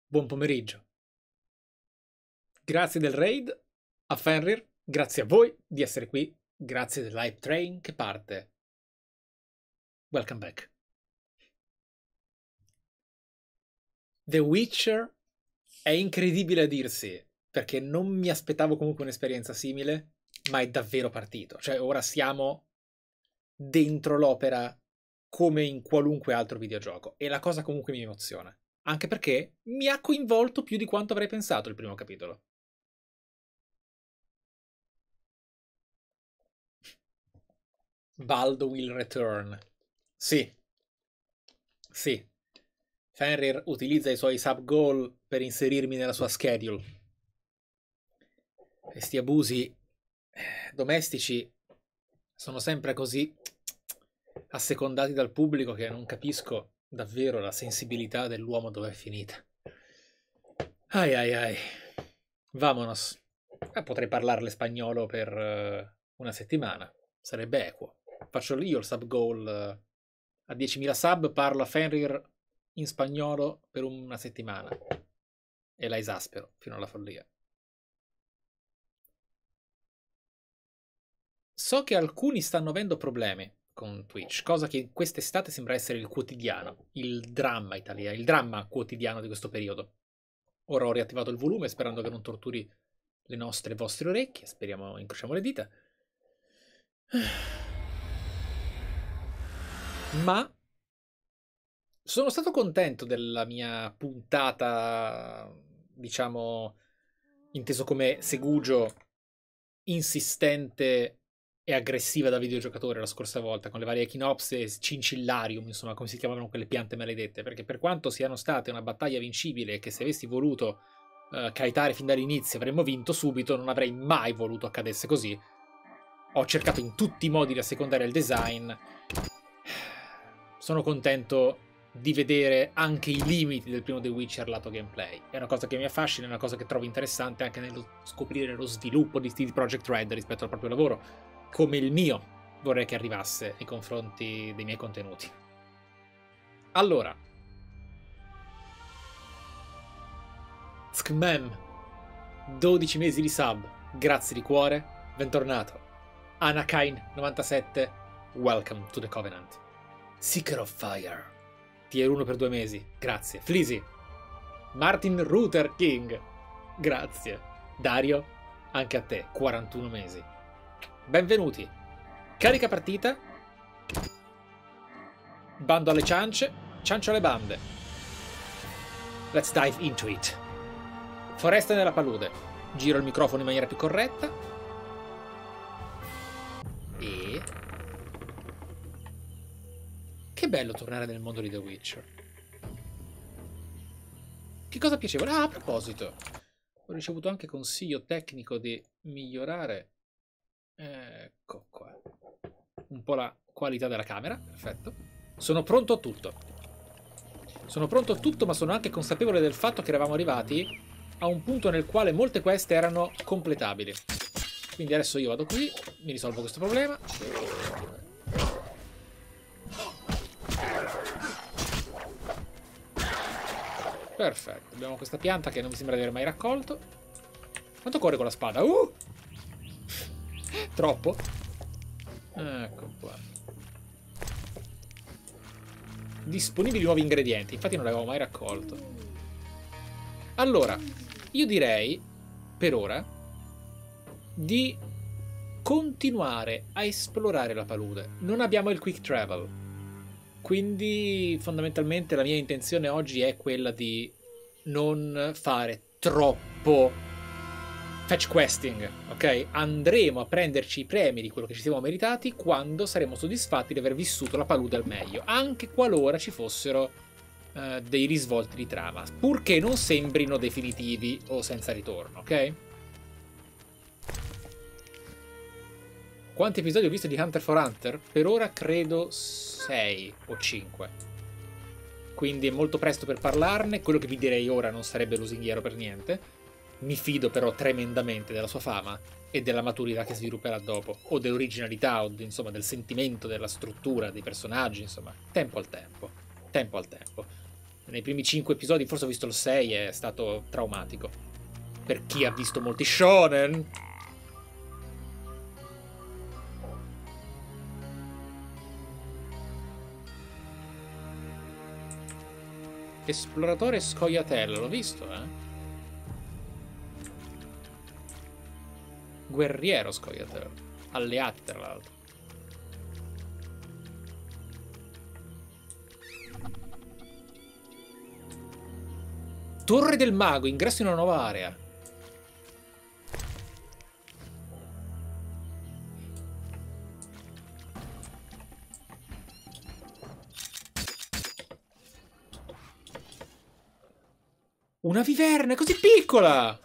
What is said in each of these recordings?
Buon pomeriggio. Grazie del raid a Fenrir, grazie a voi di essere qui, grazie dell'hype train che parte. Welcome back. The Witcher è incredibile a dirsi, perché non mi aspettavo comunque un'esperienza simile, ma è davvero partito. Cioè, ora siamo dentro l'opera come in qualunque altro videogioco, e la cosa comunque mi emoziona. Anche perché mi ha coinvolto più di quanto avrei pensato il primo capitolo. Baldo will return. Sì. Sì. Fenrir utilizza i suoi sub-goal per inserirmi nella sua schedule. Questi abusi domestici sono sempre così assecondati dal pubblico che non capisco davvero la sensibilità dell'uomo dove è finita. Ai ai ai. Vamonos. Potrei parlarle spagnolo per una settimana. Sarebbe equo. Faccio io il sub-goal a 10.000 sub, parlo a Fenrir in spagnolo per una settimana. E la esaspero fino alla follia. So che alcuni stanno avendo problemi con Twitch, cosa che quest'estate sembra essere il quotidiano, il dramma italiano, il dramma quotidiano di questo periodo. Ora ho riattivato il volume sperando che non torturi le nostre e vostre orecchie, speriamo, incrociamo le dita. Ma sono stato contento della mia puntata, diciamo, inteso come segugio insistente e aggressiva da videogiocatore la scorsa volta, con le varie Echinopse e Cincillarium, insomma, come si chiamavano quelle piante maledette, perché per quanto siano state una battaglia vincibile e che se avessi voluto kiteare fin dall'inizio avremmo vinto subito, non avrei mai voluto accadesse così. Ho cercato in tutti i modi di assecondare il design. Sono contento di vedere anche i limiti del primo The Witcher lato gameplay. È una cosa che mi affascina, è una cosa che trovo interessante anche nello scoprire lo sviluppo di CD Projekt Red rispetto al proprio lavoro, come il mio vorrei che arrivasse nei confronti dei miei contenuti. Allora, Skmem, 12 mesi di sub, grazie di cuore, bentornato. Anakain97, welcome to the Covenant. Seeker of Fire, tier 1 per 2 mesi, grazie. Fleasy, Martin Luther King, grazie. Dario, anche a te, 41 mesi. Benvenuti. Carica partita. Bando alle ciance, ciancio alle bande. Let's dive into it. Foresta nella palude. Giro il microfono in maniera più corretta. E... che bello tornare nel mondo di The Witcher. Che cosa piacevole? Ah, a proposito, ho ricevuto anche consiglio tecnico di migliorare, ecco qua, un po' la qualità della camera. Perfetto. Sono pronto a tutto. Sono pronto a tutto, ma sono anche consapevole del fatto che eravamo arrivati a un punto nel quale molte quest erano completabili. Quindi adesso io vado qui, mi risolvo questo problema. Perfetto, abbiamo questa pianta che non mi sembra di aver mai raccolto. Quanto corre con la spada? Troppo? Ecco qua. Disponibili nuovi ingredienti, infatti non l'avevo mai raccolto. Allora, io direi, per ora, di continuare a esplorare la palude. Non abbiamo il quick travel, quindi fondamentalmente la mia intenzione oggi è quella di non fare troppo fetch questing, ok? Andremo a prenderci i premi di quello che ci siamo meritati quando saremo soddisfatti di aver vissuto la palude al meglio, anche qualora ci fossero dei risvolti di trama, purché non sembrino definitivi o senza ritorno, ok? Quanti episodi ho visto di Hunter x Hunter? Per ora credo 6 o 5. Quindi è molto presto per parlarne. Quello che vi direi ora non sarebbe lusinghiero per niente. Mi fido però tremendamente della sua fama e della maturità che svilupperà dopo, o dell'originalità, o insomma del sentimento, della struttura dei personaggi, insomma, tempo al tempo. Tempo al tempo. Nei primi 5 episodi, forse ho visto il 6, è stato traumatico. Per chi ha visto molti shonen. Esploratore scoiatello, l'ho visto, Guerriero scoiatello. Alleati, tra l'altro. Torre del mago, ingresso in una nuova area. Una viverna, è così piccola!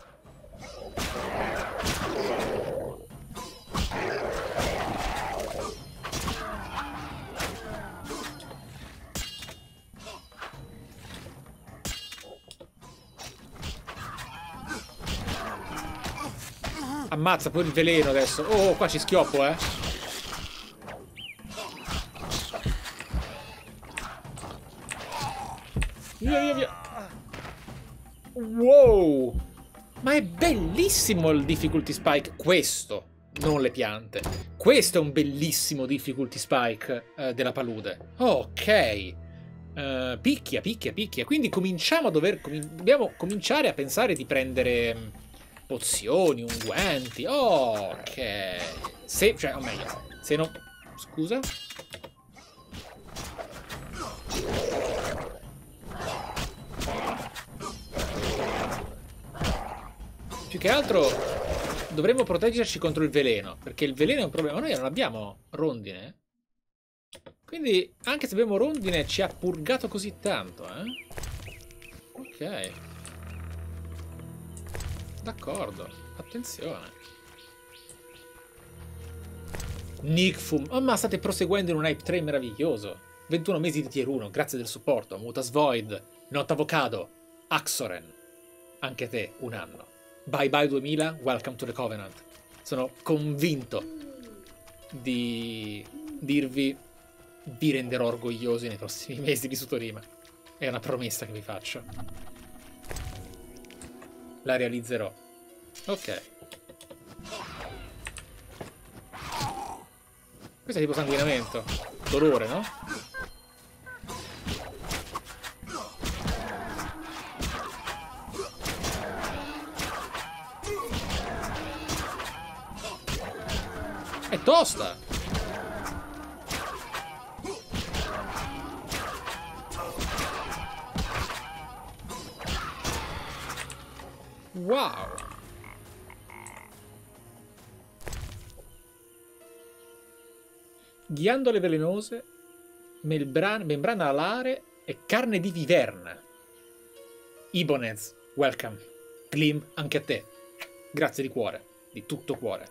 Ammazza pure il veleno adesso. Oh, qua ci schioppo, Via, via, via. Wow. Ma è bellissimo il difficulty spike. Questo, non le piante. Questo è un bellissimo difficulty spike della palude. Ok. Picchia, picchia, picchia. Quindi cominciamo a dobbiamo cominciare a pensare di prendere pozioni, unguenti. Ok. Se, cioè, o meglio, se no... Scusa? Più che altro dovremmo proteggerci contro il veleno, perché il veleno è un problema. Noi non abbiamo rondine. Quindi, anche se abbiamo rondine, ci ha purgato così tanto, Ok. D'accordo. Attenzione. Nickfum. Oh, ma state proseguendo in un hype train meraviglioso. 21 mesi di tier 1, grazie del supporto. Mutas Void, Not Avocado, Axoren. Anche te, un anno. Bye bye 2000, welcome to the Covenant. Sono convinto di dirvi vi renderò orgogliosi nei prossimi mesi di Sutorima. È una promessa che vi faccio. La realizzerò. Ok. Questo è tipo sanguinamento. Dolore, no? È tosta! Wow! Ghiandole velenose, membrana alare e carne di viverna. Ibonez, welcome. Glim, anche a te. Grazie di cuore, di tutto cuore.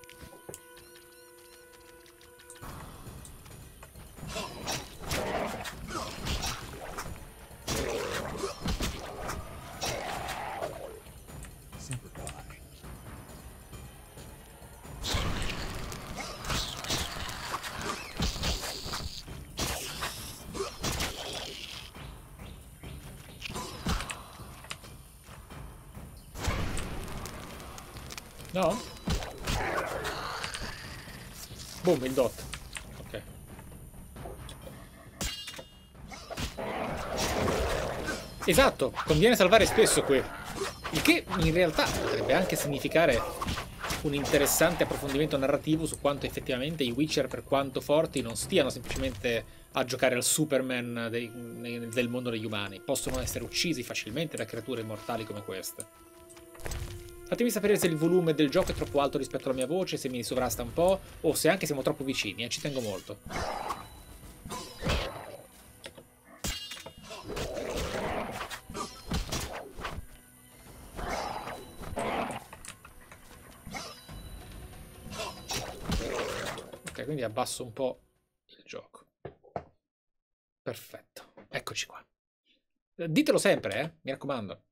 No? Boom, il dot. Ok. Esatto, conviene salvare spesso qui. Il che in realtà potrebbe anche significare un interessante approfondimento narrativo su quanto effettivamente i Witcher, per quanto forti, non stiano semplicemente a giocare al Superman del mondo degli umani. Possono essere uccisi facilmente da creature immortali come queste. Fatemi sapere se il volume del gioco è troppo alto rispetto alla mia voce, se mi sovrasta un po', o se anche siamo troppo vicini, ci tengo molto. Ok, quindi abbasso un po' il gioco. Perfetto, eccoci qua. Ditelo sempre, mi raccomando.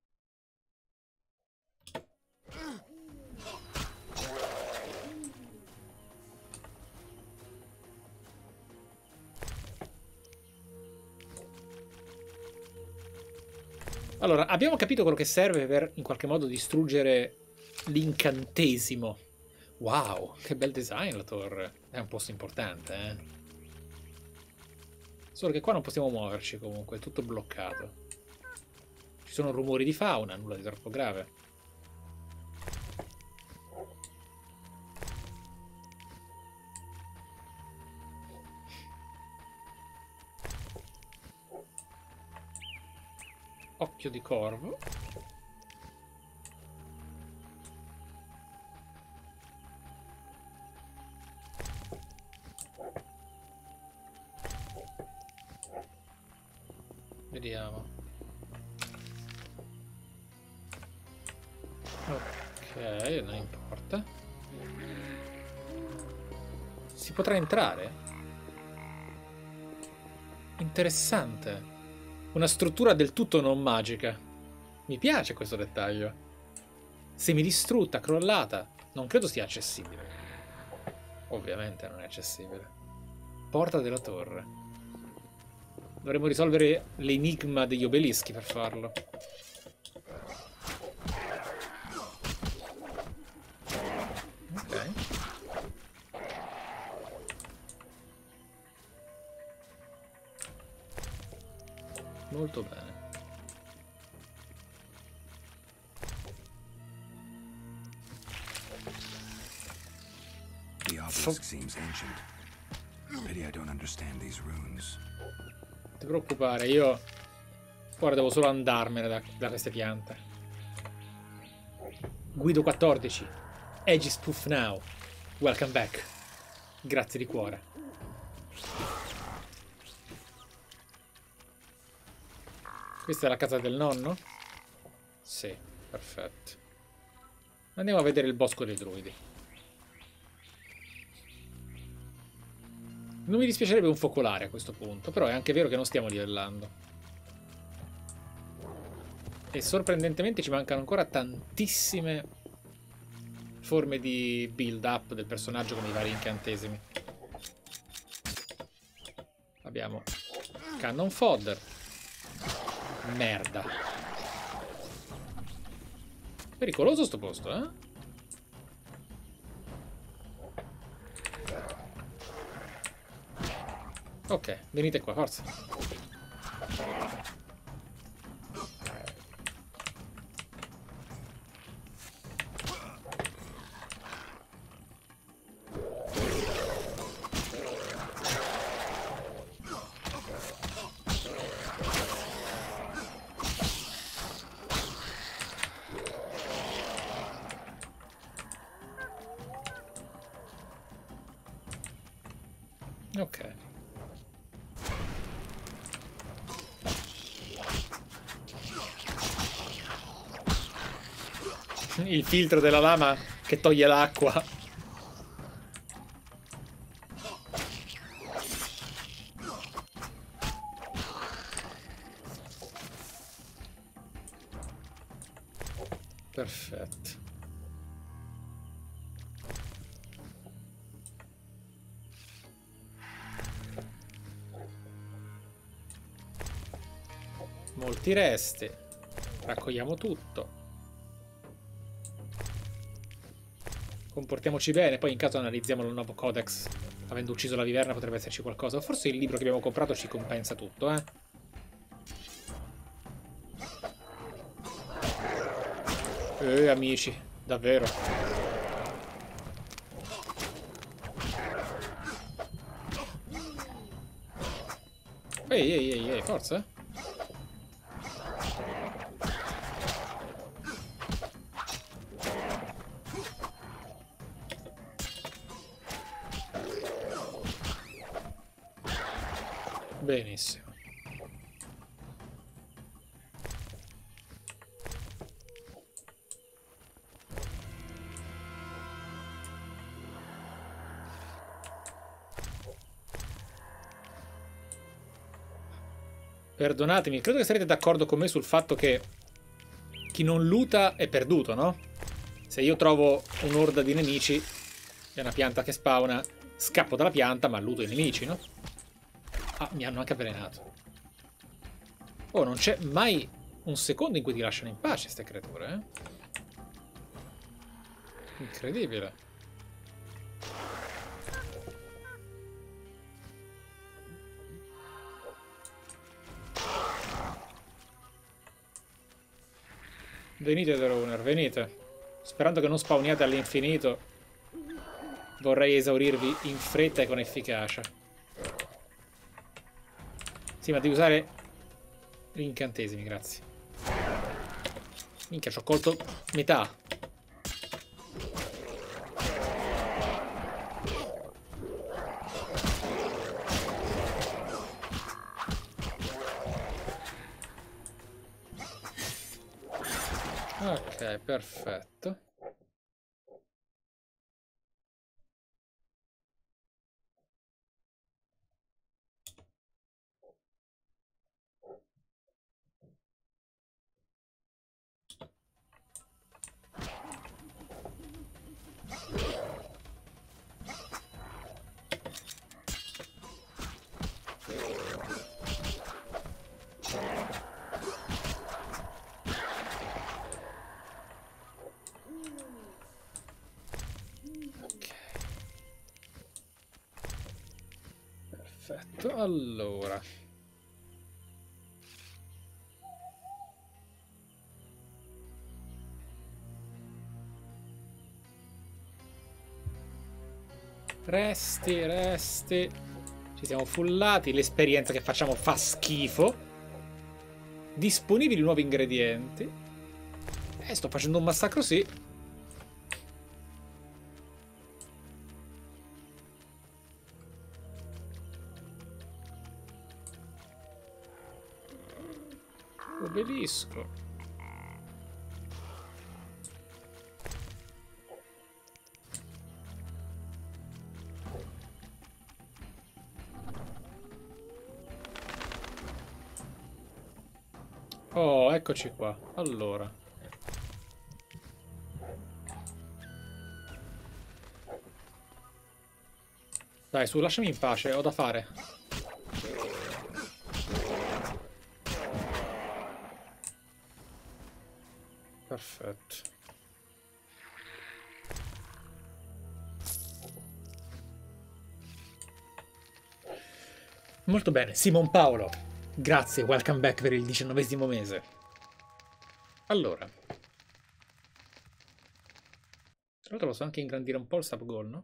Allora, abbiamo capito quello che serve per in qualche modo distruggere l'incantesimo. Wow, che bel design la torre. È un posto importante, eh. Solo che qua non possiamo muoverci comunque, è tutto bloccato. Ci sono rumori di fauna, nulla di troppo grave. Occhio di corvo. Vediamo. Ok, non importa. Si potrà entrare? Interessante. Una struttura del tutto non magica. Mi piace questo dettaglio. Semidistrutta, crollata. Non credo sia accessibile. Ovviamente non è accessibile. Porta della torre. Dovremmo risolvere l'enigma degli obelischi per farlo. Ok. Molto bene. The obelisk seems ancient. Pity I don't understand these runes. Non ti preoccupare, io ora devo solo andarmene da queste piante. Guido 14. Aegis Proof Now. Welcome back. Grazie di cuore. Questa è la casa del nonno? Sì, perfetto. Andiamo a vedere il bosco dei druidi. Non mi dispiacerebbe un focolare a questo punto, però è anche vero che non stiamo livellando. E sorprendentemente ci mancano ancora tantissime forme di build up del personaggio come i vari incantesimi. Abbiamo Cannon Fodder. Merda. Pericoloso sto posto, eh? Ok, venite qua, forza. Ok. Il filtro della lama che toglie l'acqua. Perfetto. Molti resti. Raccogliamo tutto. Comportiamoci bene, poi in caso analizziamo il nuovo codex. Avendo ucciso la viverna potrebbe esserci qualcosa. Forse il libro che abbiamo comprato ci compensa tutto, eh. Amici, davvero. Ehi, forza. Benissimo. Perdonatemi, credo che sarete d'accordo con me sul fatto che chi non luta è perduto, no? Se io trovo un'orda di nemici e una pianta che spawna, scappo dalla pianta ma luto i nemici, no? Ah, mi hanno anche avvelenato. Oh, non c'è mai un secondo in cui ti lasciano in pace queste creature, eh? Incredibile. Venite, The Runner, venite. Sperando che non spawniate all'infinito, vorrei esaurirvi in fretta e con efficacia. Sì, ma devi usare gli incantesimi, grazie. Minchia, ci ho colto metà. Ok, perfetto. Perfetto, allora. Resti, resti. Ci siamo fullati, l'esperienza che facciamo fa schifo. Disponibili nuovi ingredienti. Sto facendo un massacro, sì. Obelisco. Oh, eccoci qua. Allora. Dai, su, lasciami in pace, ho da fare. Perfetto. Molto bene, Simon Paolo. Grazie, welcome back per il 19° mese. Allora. Tra l'altro posso anche ingrandire un po' il sub-goal, no?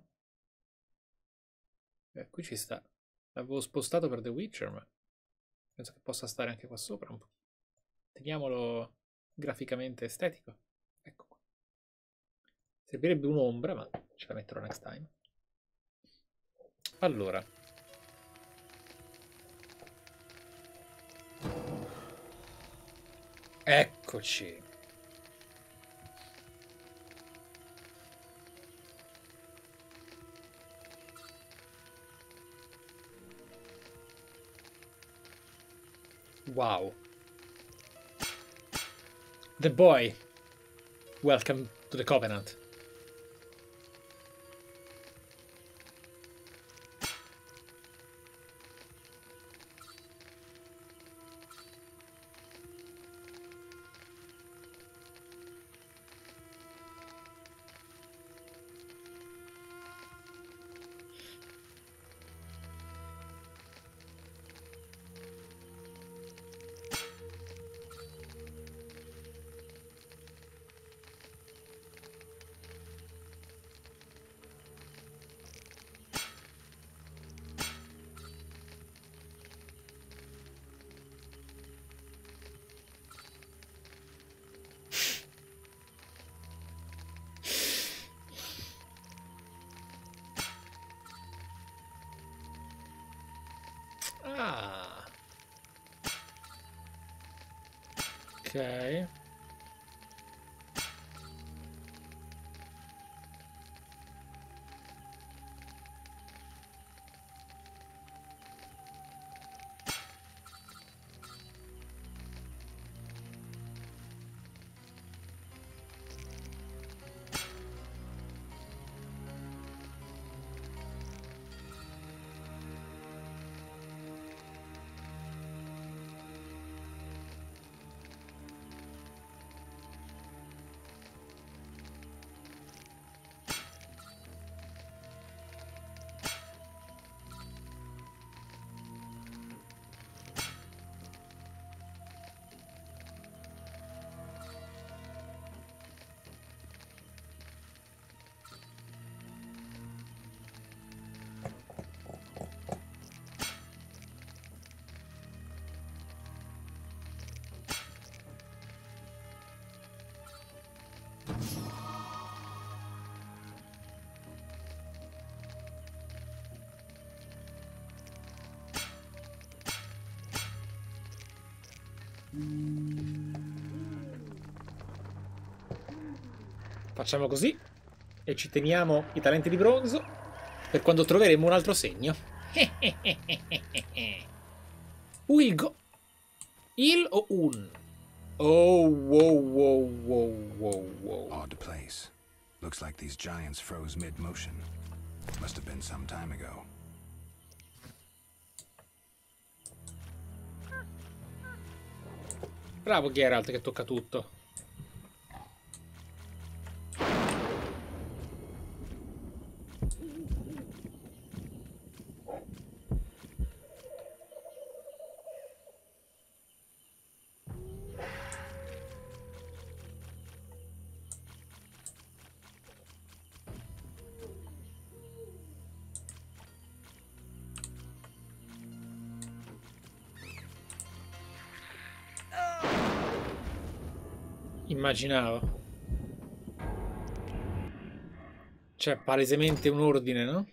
Qui ci sta. L'avevo spostato per The Witcher, ma penso che possa stare anche qua sopra un po'. Teniamolo graficamente estetico. Ecco qua. Servirebbe un'ombra, ma ce la metterò next time. Allora. Eccoci. Wow. The boy. Welcome to the Covenant. Ah. Ok. Facciamo così e ci teniamo i talenti di bronzo per quando troveremo un altro segno. Will go... Il o un? Oh, wow, wow, wow, wow, wow. Odd place. Looks like these giants froze mid-motion. Must have been some time ago. Bravo Geralt che tocca tutto. Immaginavo. C'è palesemente un ordine, no?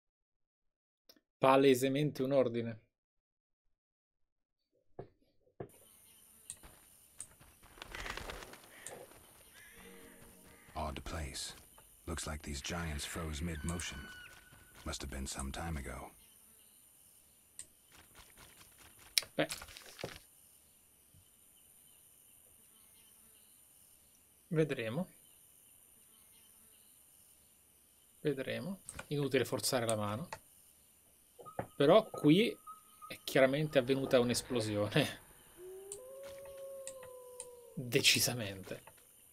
Palesemente un ordine. Odd place. Looks like these giants froze mid-motion. Must have been some time ago. Beh. Vedremo. Vedremo. Inutile forzare la mano. Però qui è chiaramente avvenuta un'esplosione. Decisamente.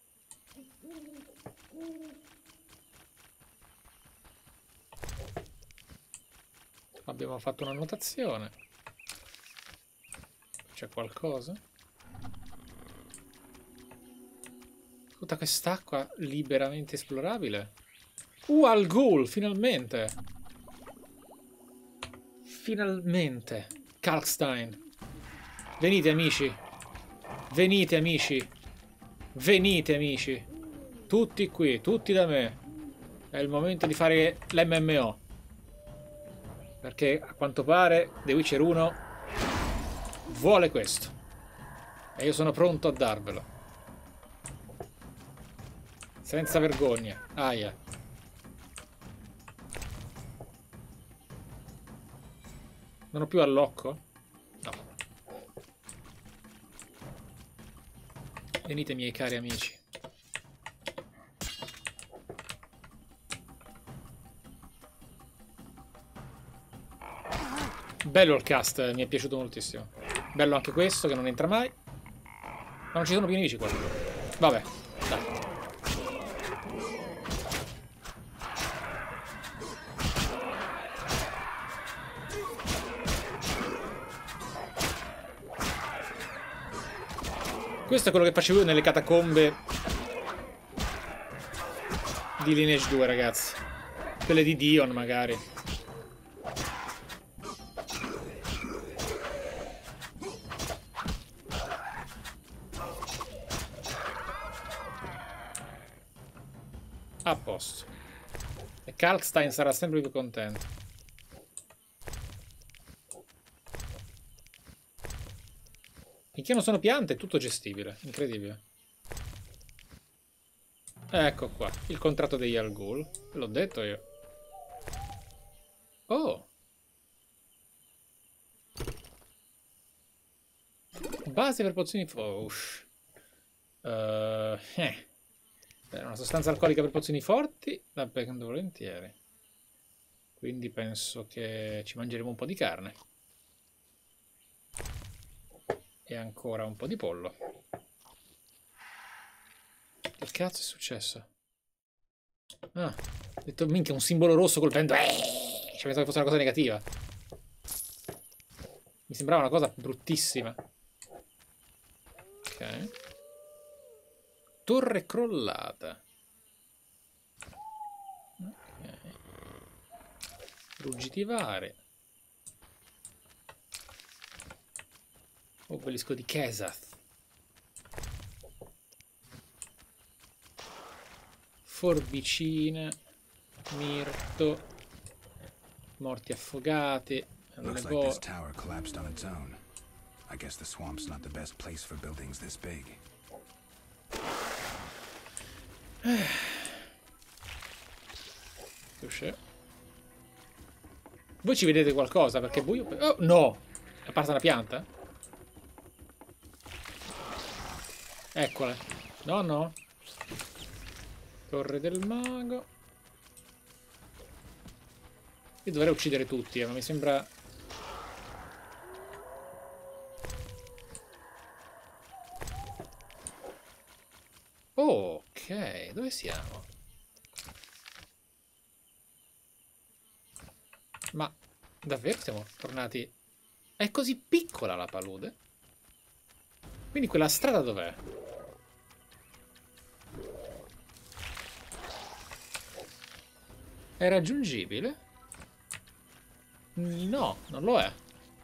Abbiamo fatto una notazione. C'è qualcosa? Tutta quest'acqua liberamente esplorabile. Al Ghul, finalmente! Finalmente! Kalkstein! Venite amici! Venite amici! Venite amici! Tutti qui, tutti da me! È il momento di fare l'MMO. Perché a quanto pare The Witcher 1 vuole questo. E io sono pronto a darvelo. Senza vergogna. Aia. Non ho più allocco? No. Venite miei cari amici. Bello il cast, mi è piaciuto moltissimo. Bello anche questo che non entra mai. Ma non ci sono più nemici qua. Vabbè, dai. Questo è quello che facevo io nelle catacombe di Lineage 2, ragazzi. Quelle di Dion, magari. A posto. E Kalkstein sarà sempre più contento. Finché non sono piante è tutto gestibile. Incredibile. Ecco qua. Il contratto degli Al Ghul. L'ho detto io. Oh. Base per pozioni forti. Una sostanza alcolica per pozioni forti la prendo volentieri. Quindi penso che ci mangeremo un po' di carne. E ancora un po' di pollo. Che cazzo è successo? Ah, ho detto minchia, un simbolo rosso col vento. Ci pensavo che fosse una cosa negativa. Mi sembrava una cosa bruttissima. Ok. Torre crollata. Ok. Ruggitivare. Obelisco di Kesath. Forbicine. Mirto. Morti affogati. Looks like this tower collapsed on its own. I guess the swamp's not the best place for buildings this big. Voi ci vedete qualcosa? Perché è buio. Oh, no! È apparsa una pianta? Eccola. No, no. Torre del mago. Io dovrei uccidere tutti, ma mi sembra... Oh, ok, dove siamo? Ma davvero siamo tornati? È così piccola la palude? Quindi quella strada dov'è? È raggiungibile? No, non lo è.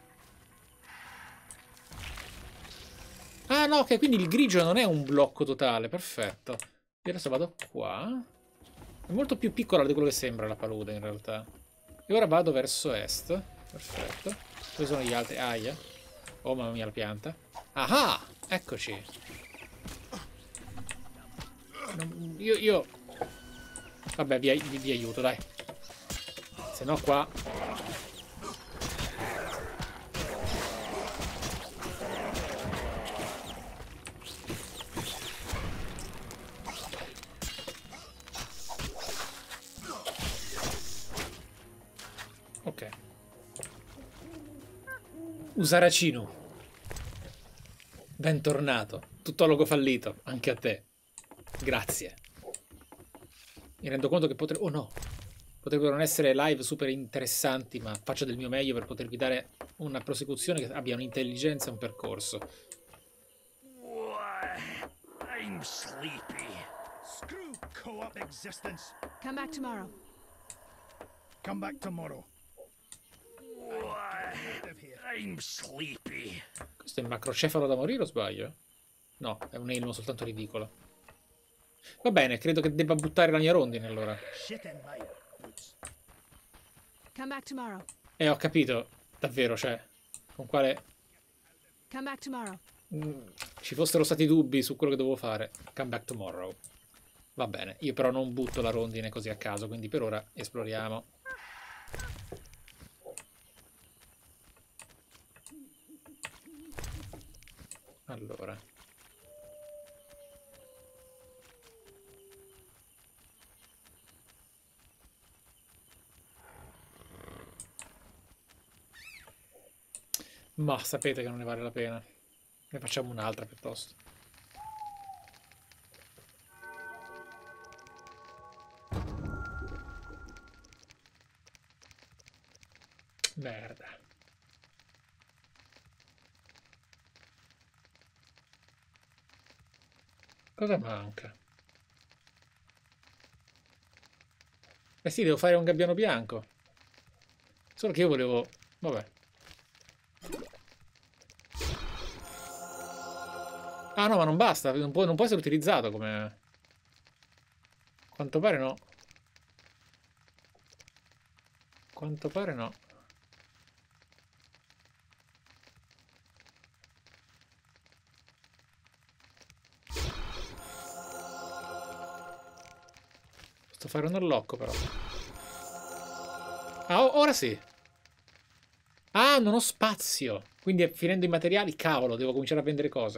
Ah no, ok, quindi il grigio non è un blocco totale, perfetto. Io adesso vado qua. È molto più piccola di quello che sembra la palude in realtà. E ora vado verso est. Perfetto. Dove sono gli altri? Aia. Oh mamma mia la pianta. Ah! Eccoci. Io... Vabbè, vi aiuto, dai. Se no qua... Ok. Usaracino. Bentornato. Tuttologo fallito. Anche a te. Grazie. Mi rendo conto che potrebbero... Oh no. Potrebbero non essere live super interessanti, ma faccio del mio meglio per potervi dare una prosecuzione che abbia un'intelligenza e un percorso. I'm sleepy. Screw co-op existence. Come back tomorrow. Come back tomorrow. I'm sleepy. Questo è il macrocefalo da morire o sbaglio? No, è un elmo soltanto ridicolo. Va bene, credo che debba buttare la mia rondine allora. Shit in my boots. Come back tomorrow. Ho capito, davvero, cioè, con quale... Come back tomorrow. ci fossero stati dubbi su quello che dovevo fare. Come back tomorrow. Va bene, io però non butto la rondine così a caso, quindi per ora esploriamo. Allora. Ma sapete che non ne vale la pena. Ne facciamo un'altra piuttosto. Merda. Cosa manca? Eh sì, devo fare un gabbiano bianco. Solo che io volevo... Vabbè. Ah no, ma non basta. Non può essere utilizzato come... A quanto pare no. A quanto pare no. Posso fare un allocco però. Ah, ora sì. Ah, non ho spazio. Quindi finendo i materiali, cavolo, devo cominciare a vendere cose.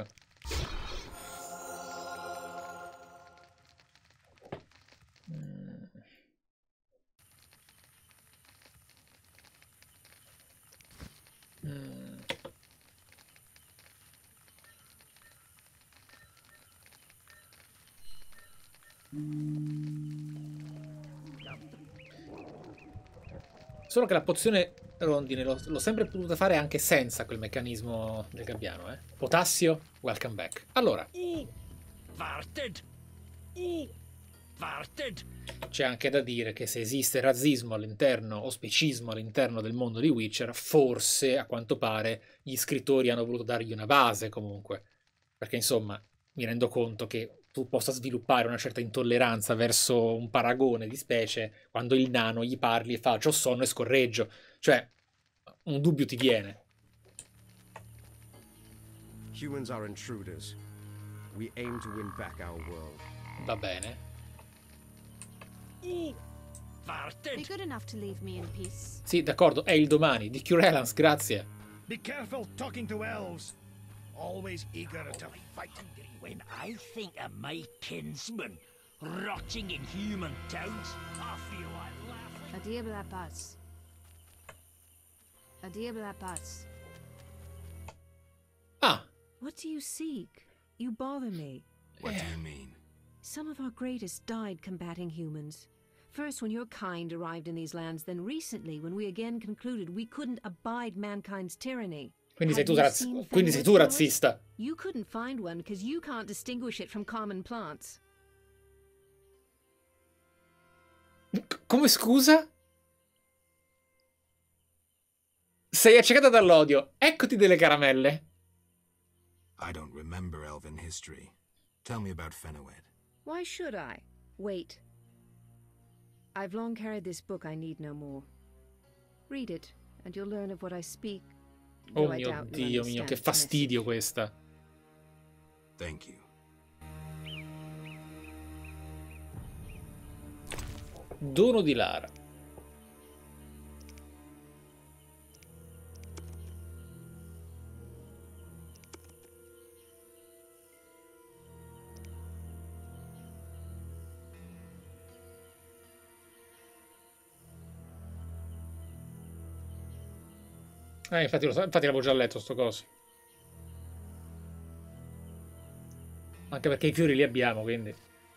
Solo che la pozione rondine l'ho sempre potuta fare anche senza quel meccanismo del gabbiano, eh. Potassio, welcome back. Allora, c'è anche da dire che se esiste razzismo all'interno o specismo all'interno del mondo di Witcher, forse, a quanto pare, gli scrittori hanno voluto dargli una base comunque. Perché insomma, mi rendo conto che tu possa sviluppare una certa intolleranza verso un paragone di specie quando il nano gli parli e fa "c'ho sonno e scorreggio". Cioè, un dubbio ti viene. Humans are intruders. We aim to win back our world. Va bene. Be Farted. good enough to leave me in peace. Sì, d'accordo, è il domani. Di Curelans, grazie. Be careful talking to elves. Always eager to fight. When I think of my kinsmen rotting in human towns, I feel like laughing. Adir Blapas. Adir Blapas. Ah, What do you seek? You bother me. What do you mean? Some of our greatest died combating humans. First when your kind arrived in these lands, then recently when we again concluded we couldn't abide mankind's tyranny. quindi sei Have tu, you seen quindi sei tu Fenward Forest? razzista. You couldn't find one because you can't distinguish it from common plants. Come scusa? Sei accecata dall'odio. Eccoti delle caramelle. I don't remember elven history. Tell me about Fenowed. Why should I? Wait. I've long carried this book I need no more. Read it, and you'll learn of what I speak. Oh though I mio doubt you'll Dio mio, understand che the fastidio message. questa. Thank you. Dono di Lara. Infatti, infatti l'avevo già letto sto coso. Anche perché i fiori li abbiamo, quindi.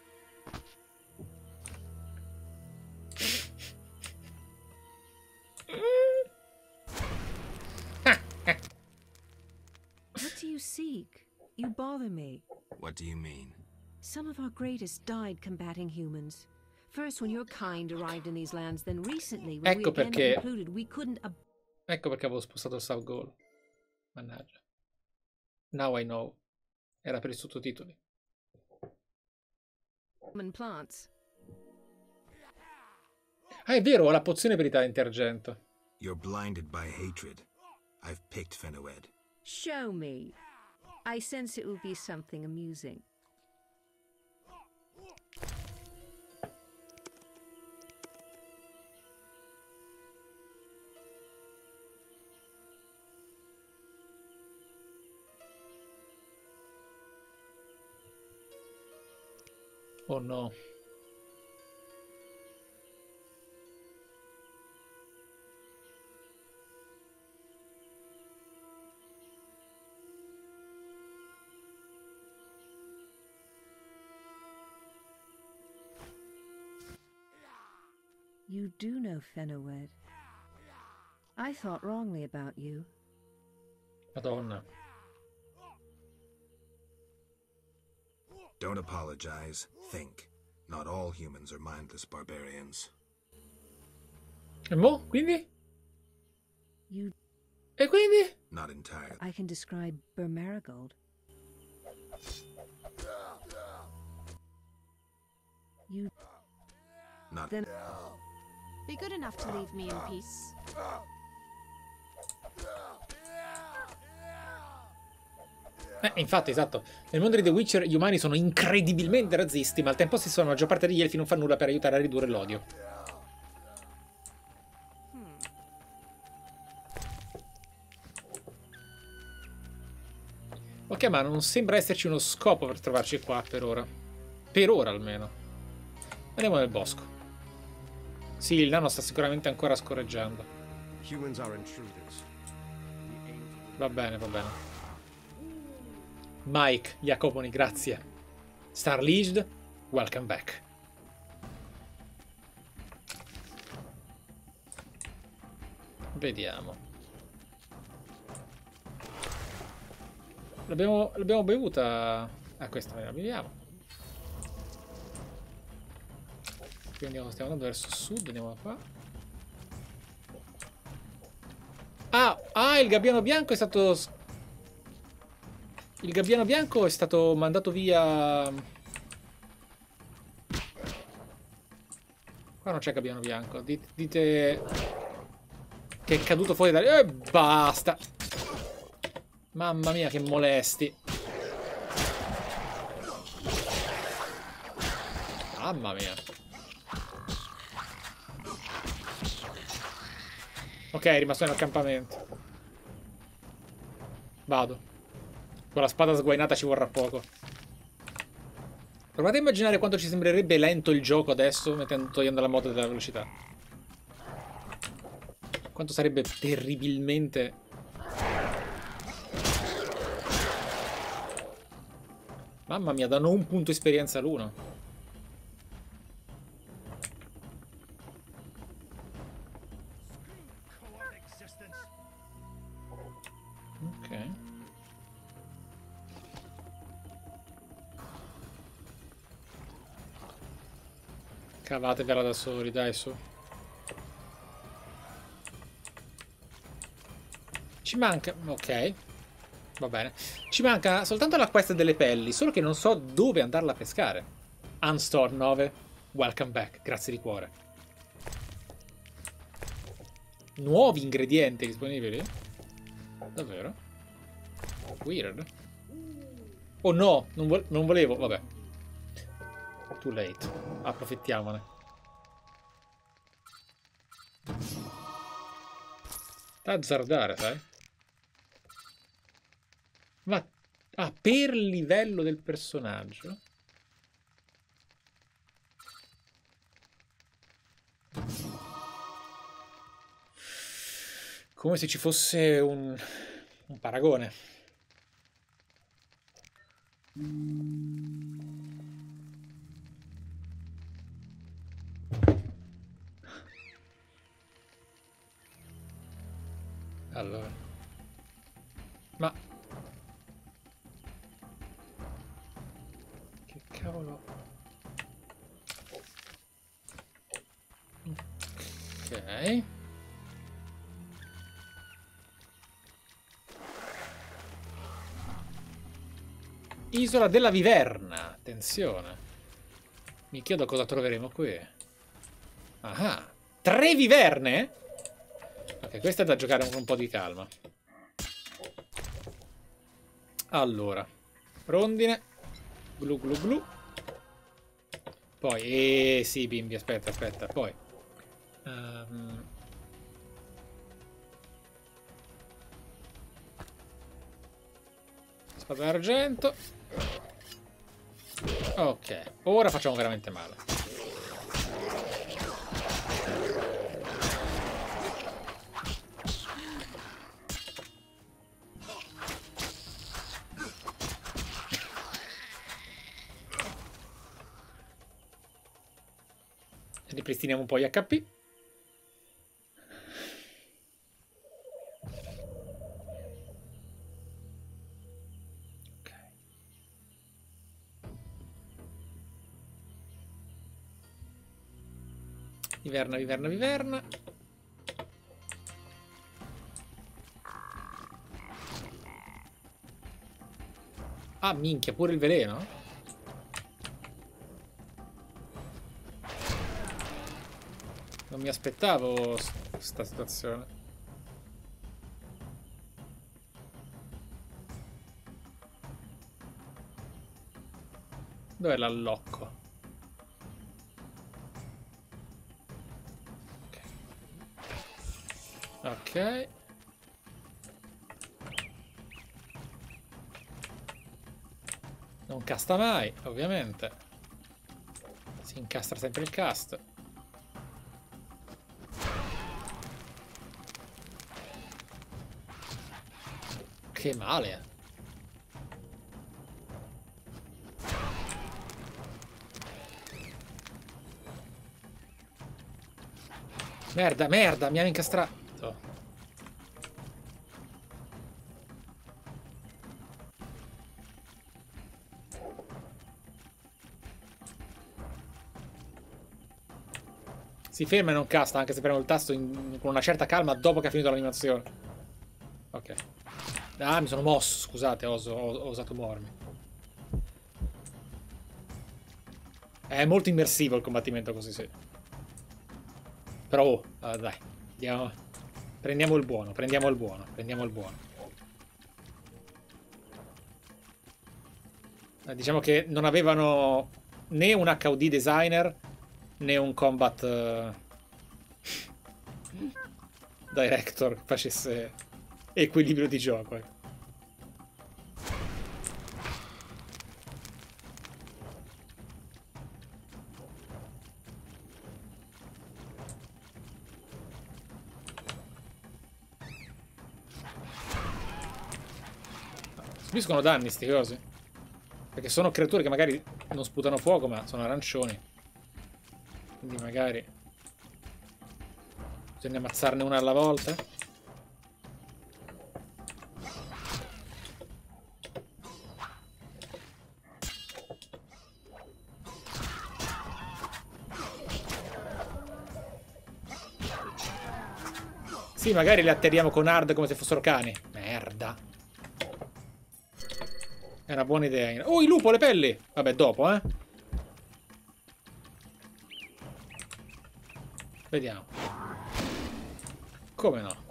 What do you seek? You bother me. What do you mean? Some of our greatest died combating humans. First when your kind arrived in these lands, then recently when we Ecco again perché- concluded we couldn't Ecco perché avevo spostato il sub goal. Mannaggia. Now I know. Era per i sottotitoli. common plants. Ah, è vero, ho la pozione per i talenti argento. You're blinded by hatred. I've picked Fenowed. Show me. I sense it will be something amusing. Oh no. You do know Fenowed. I thought wrongly about you. Madonna. Don't apologize. Think. Not all humans are mindless barbarians. E mo? Quindi? You E quindi? Not entirely. I can describe Burmarigold. You Not then Be good enough to leave me in peace. Infatti, esatto. Nel mondo di The Witcher gli umani sono incredibilmente razzisti, ma al tempo stesso la maggior parte degli elfi non fa nulla per aiutare a ridurre l'odio. Ok, ma non sembra esserci uno scopo per trovarci qua per ora. Per ora almeno. Andiamo nel bosco. Sì, il nano sta sicuramente ancora scorreggiando. Humans are intruders. We aim to win. Va bene, va bene. Mike, Jacoponi, grazie. Starleased, welcome back. Vediamo. L'abbiamo bevuta. Ah, questa la beviamo. Quindi stiamo andando verso sud, andiamo qua. Ah, il gabbiano bianco è stato... Il gabbiano bianco è stato mandato via... Qua non c'è gabbiano bianco. Dite... Che è caduto fuori da... basta! Mamma mia, che molesti. Mamma mia. Ok, è rimasto nell'accampamento. Vado. Con la spada sguainata ci vorrà poco. Provate a immaginare quanto ci sembrerebbe lento il gioco adesso, togliendo la moda della velocità. Quanto sarebbe terribilmente... Mamma mia, danno un punto esperienza l'uno. Ok. Cavatevela da soli, dai, su. Ci manca... Ok. Va bene. Ci manca soltanto la quest delle pelli, solo che non so dove andarla a pescare. Unstore 9. Welcome back. Grazie di cuore. Nuovi ingredienti disponibili? Davvero? Weird. Oh no, non volevo. Vabbè. Too late. Approfittiamone. Azzardare, sai? Ma... Ah, per livello del personaggio? Come se ci fosse un paragone. Allora. Ma... Che cavolo... Ok... Isola della Viverna. Attenzione. Mi chiedo cosa troveremo qui. Ah, 3 viverne? Ok, questa è da giocare con un po' di calma. Allora. Rondine. Glu glu glu. Poi, sì, bimbi, aspetta. Poi. Spada d'argento. Ok, ora facciamo veramente male. Ripristiniamo un po' gli HP. Viverna. Ah, minchia, pure il veleno? Non mi aspettavo sta situazione. Dov'è l'allocco? Ok. Non casta mai, ovviamente. Si incastra sempre il cast. Che male. Merda, mi hanno incastrato. Si ferma e non casta, anche se premo il tasto con una certa calma dopo che ha finito l'animazione. Ok. Ah, mi sono mosso, scusate, ho osato muovermi. È molto immersivo il combattimento così, sì. Però, oh, dai, andiamo. Prendiamo il buono. Diciamo che non avevano né un HUD designer né un combat director che facesse equilibrio di gioco. Subiscono danni sti cosi. Perché sono creature che magari non sputano fuoco, ma sono arancioni. Quindi magari bisogna ammazzarne una alla volta. Sì, magari le atterriamo con hard come se fossero cani. Merda. È una buona idea. Oh, il lupo, le pelli! Vabbè, dopo, eh. Vediamo. Come no?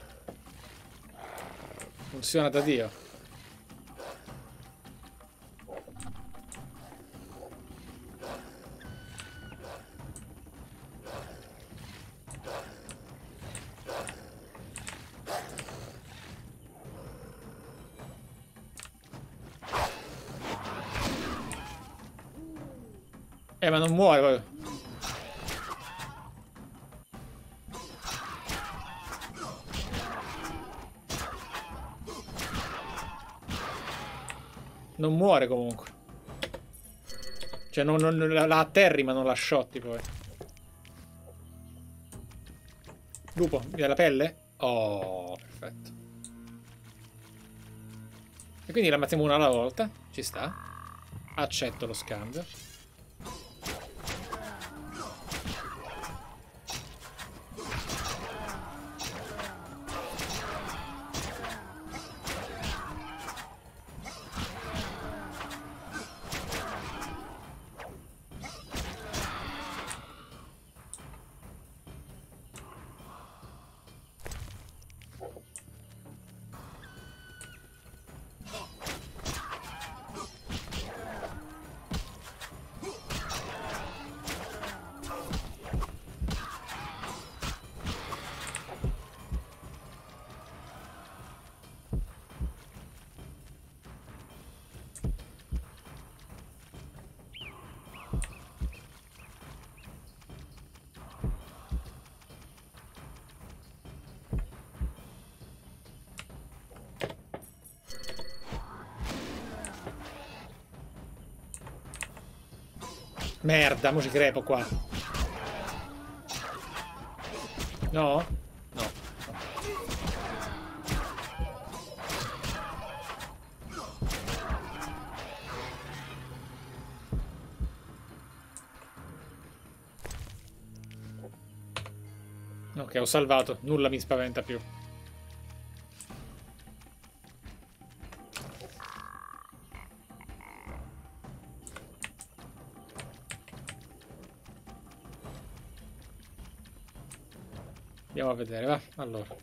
Funziona da Dio. Ma non muore. Non muore comunque. Cioè la atterri ma non la shotti poi. Lupo, via la pelle? Oh, perfetto. E quindi la mettiamo una alla volta. Ci sta. Accetto lo scambio. Merda, mo ci crepo qua. No? No. Ok, ho salvato. Nulla mi spaventa più. Andiamo a vedere, va? Allora.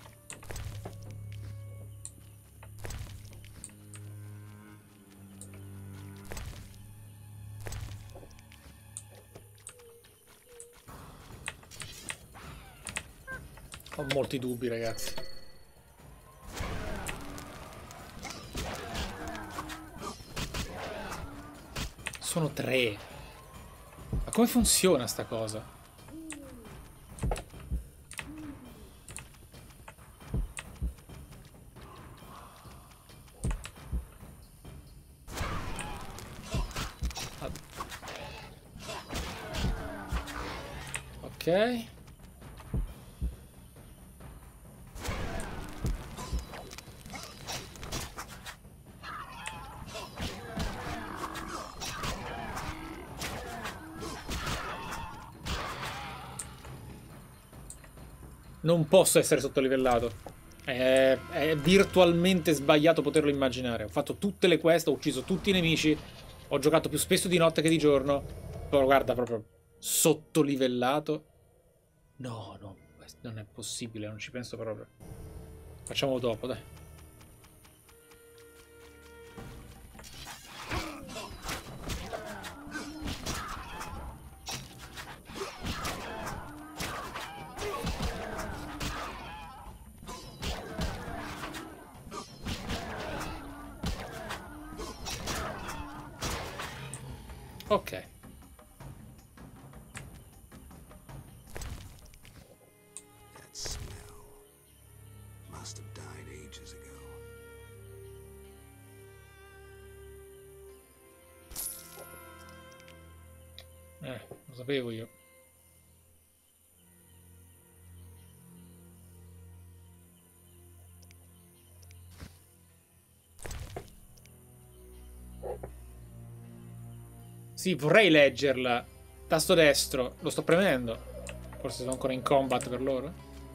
Ho molti dubbi, ragazzi. Sono 3. Ma come funziona sta cosa? Ok. Non posso essere sottolivellato. È virtualmente sbagliato poterlo immaginare. Ho fatto tutte le quest, ho ucciso tutti i nemici, ho giocato più spesso di notte che di giorno. Però guarda, proprio sottolivellato. No, no, non è possibile, non ci penso proprio. Facciamolo dopo, dai. Ok. That smell must have died ages ago. Lo sapevo io. Sì, vorrei leggerla. Tasto destro, lo sto premendo. Forse sono ancora in combat per loro.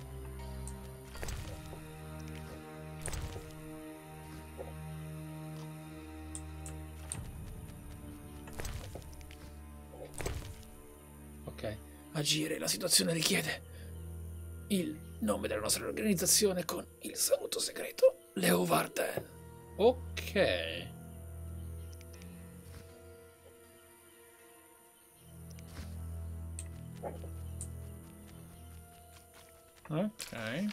Ok. Agire, la situazione richiede il nome della nostra organizzazione con il saluto segreto Leo Varden. Ok. Ok.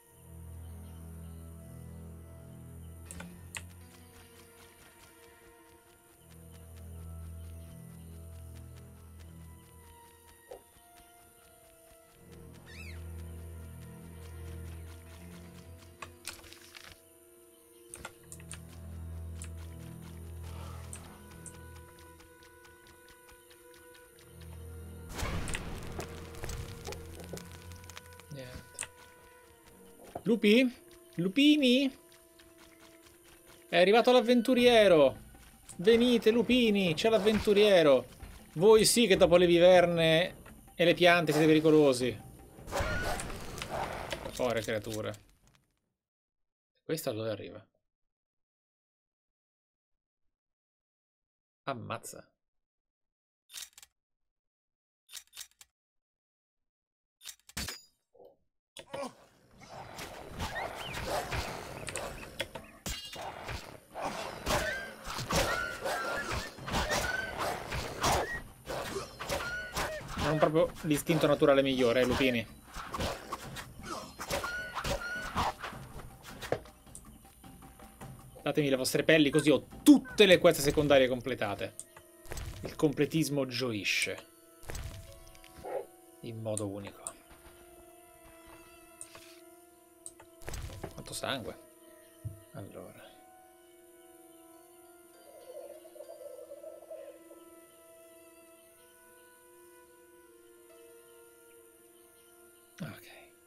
Lupi? Lupini? È arrivato l'avventuriero. Venite, lupini, c'è l'avventuriero. Voi sì che dopo le viverne e le piante siete pericolosi. Povere creature. Questa dove arriva? Ammazza. Non proprio l'istinto naturale migliore, lupini. Datemi le vostre pelli così ho tutte le quest secondarie completate. Il completismo gioisce. In modo unico. Quanto sangue. Allora. Ok.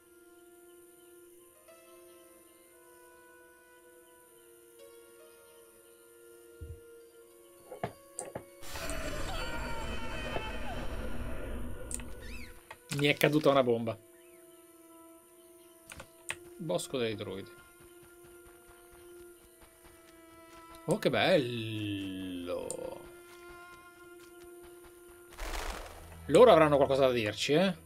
Mi è caduta una bomba. Bosco dei druidi. Oh, che bello. Loro avranno qualcosa da dirci, eh?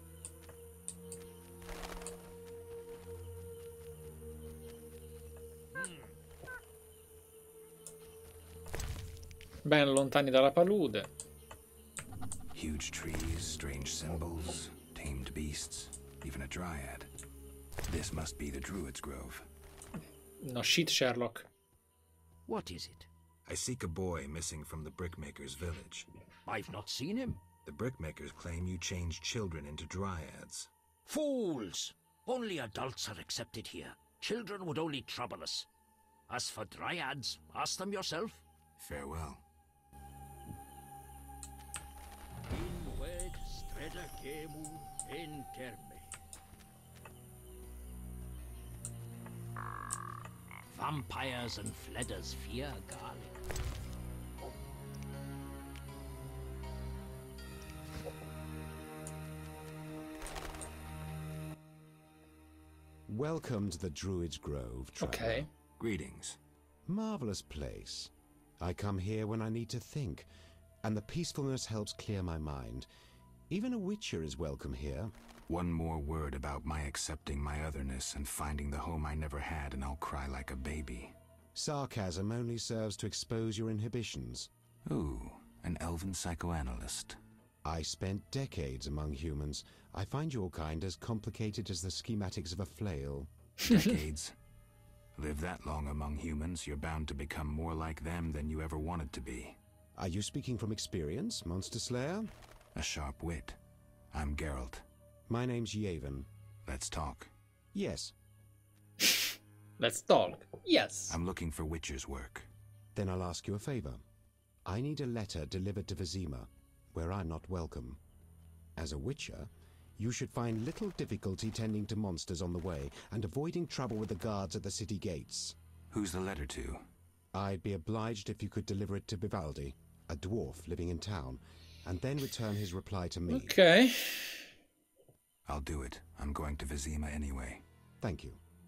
Ben lontani dalla palude. Huge trees, strange symbols, tamed beasts, even a dryad. This must be the Druid's Grove. No shit, Sherlock. What is it? I seek a boy missing from the Brickmakers' village. I've not seen him. The Brickmakers claim you change children into dryads. Fools! Only adults are accepted here. Children would only trouble us. As for dryads, ask them yourself. Farewell. In wed streda gemu in terme. Vampires and fledders fear garlic. Welcome to the Druid's Grove, traveler. Ok. Greetings. Marvelous place. I come here when I need to think, and the peacefulness helps clear my mind. Even a witcher is welcome here. One more word about my accepting my otherness and finding the home I never had, and I'll cry like a baby. Sarcasm only serves to expose your inhibitions. Ooh, an elven psychoanalyst. I spent decades among humans. I find your kind as complicated as the schematics of a flail. Decades? Live that long among humans, you're bound to become more like them than you ever wanted to be. Are you speaking from experience, Monster Slayer? A sharp wit. I'm Geralt. My name's Yavin. Let's talk. Yes. Let's talk. Yes. I'm looking for Witcher's work. Then I'll ask you a favor. I need a letter delivered to Vizima, where I'm not welcome. As a Witcher, you should find little difficulty tending to monsters on the way and avoiding trouble with the guards at the city gates. Who's the letter to? I'd be obliged if you could deliver it to Vivaldi, a dwarf living in town, and then return his reply to me. Ok. I'll do it. I'm going to Vizima anyway. Thank you.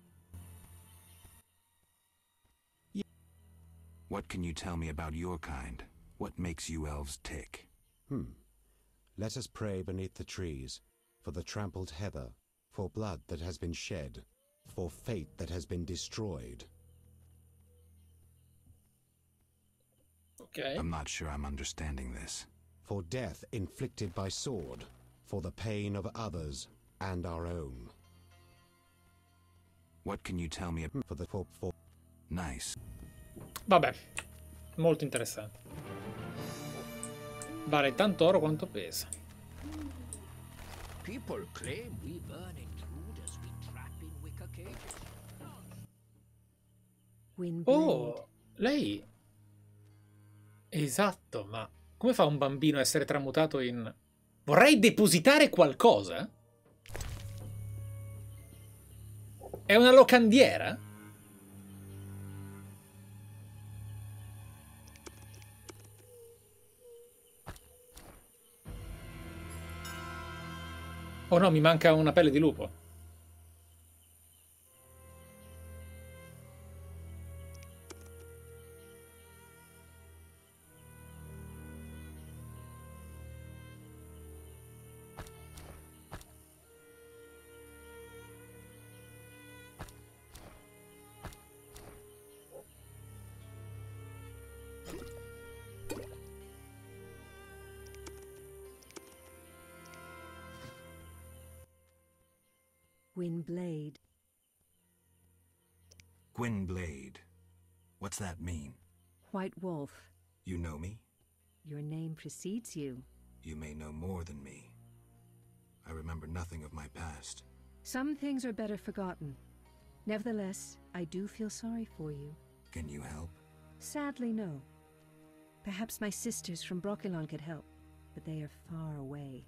What can you tell me about your kind? What makes you elves tick? Let us pray beneath the trees, for the trampled heather, for blood that has been shed, for fate that has been destroyed. Ok. I'm not sure I'm understanding this. For death inflicted by sword, for the pain of others and our own. What can you tell me about For Nice. Vabbè. Molto interessante. Vale tanto oro quanto pesa. People claim we burn intruders we trap in wicker cages. Windblade. Oh, lei... Esatto, ma come fa un bambino a essere tramutato in... Vorrei depositare qualcosa? È una locandiera? Oh no, mi manca una pelle di lupo. Windblade. Gwynblade. What's that mean? White Wolf. You know me? Your name precedes you. You may know more than me. I remember nothing of my past. Some things are better forgotten. Nevertheless, I do feel sorry for you. Can you help? Sadly, no. Perhaps my sisters from Brokilon could help, but they are far away.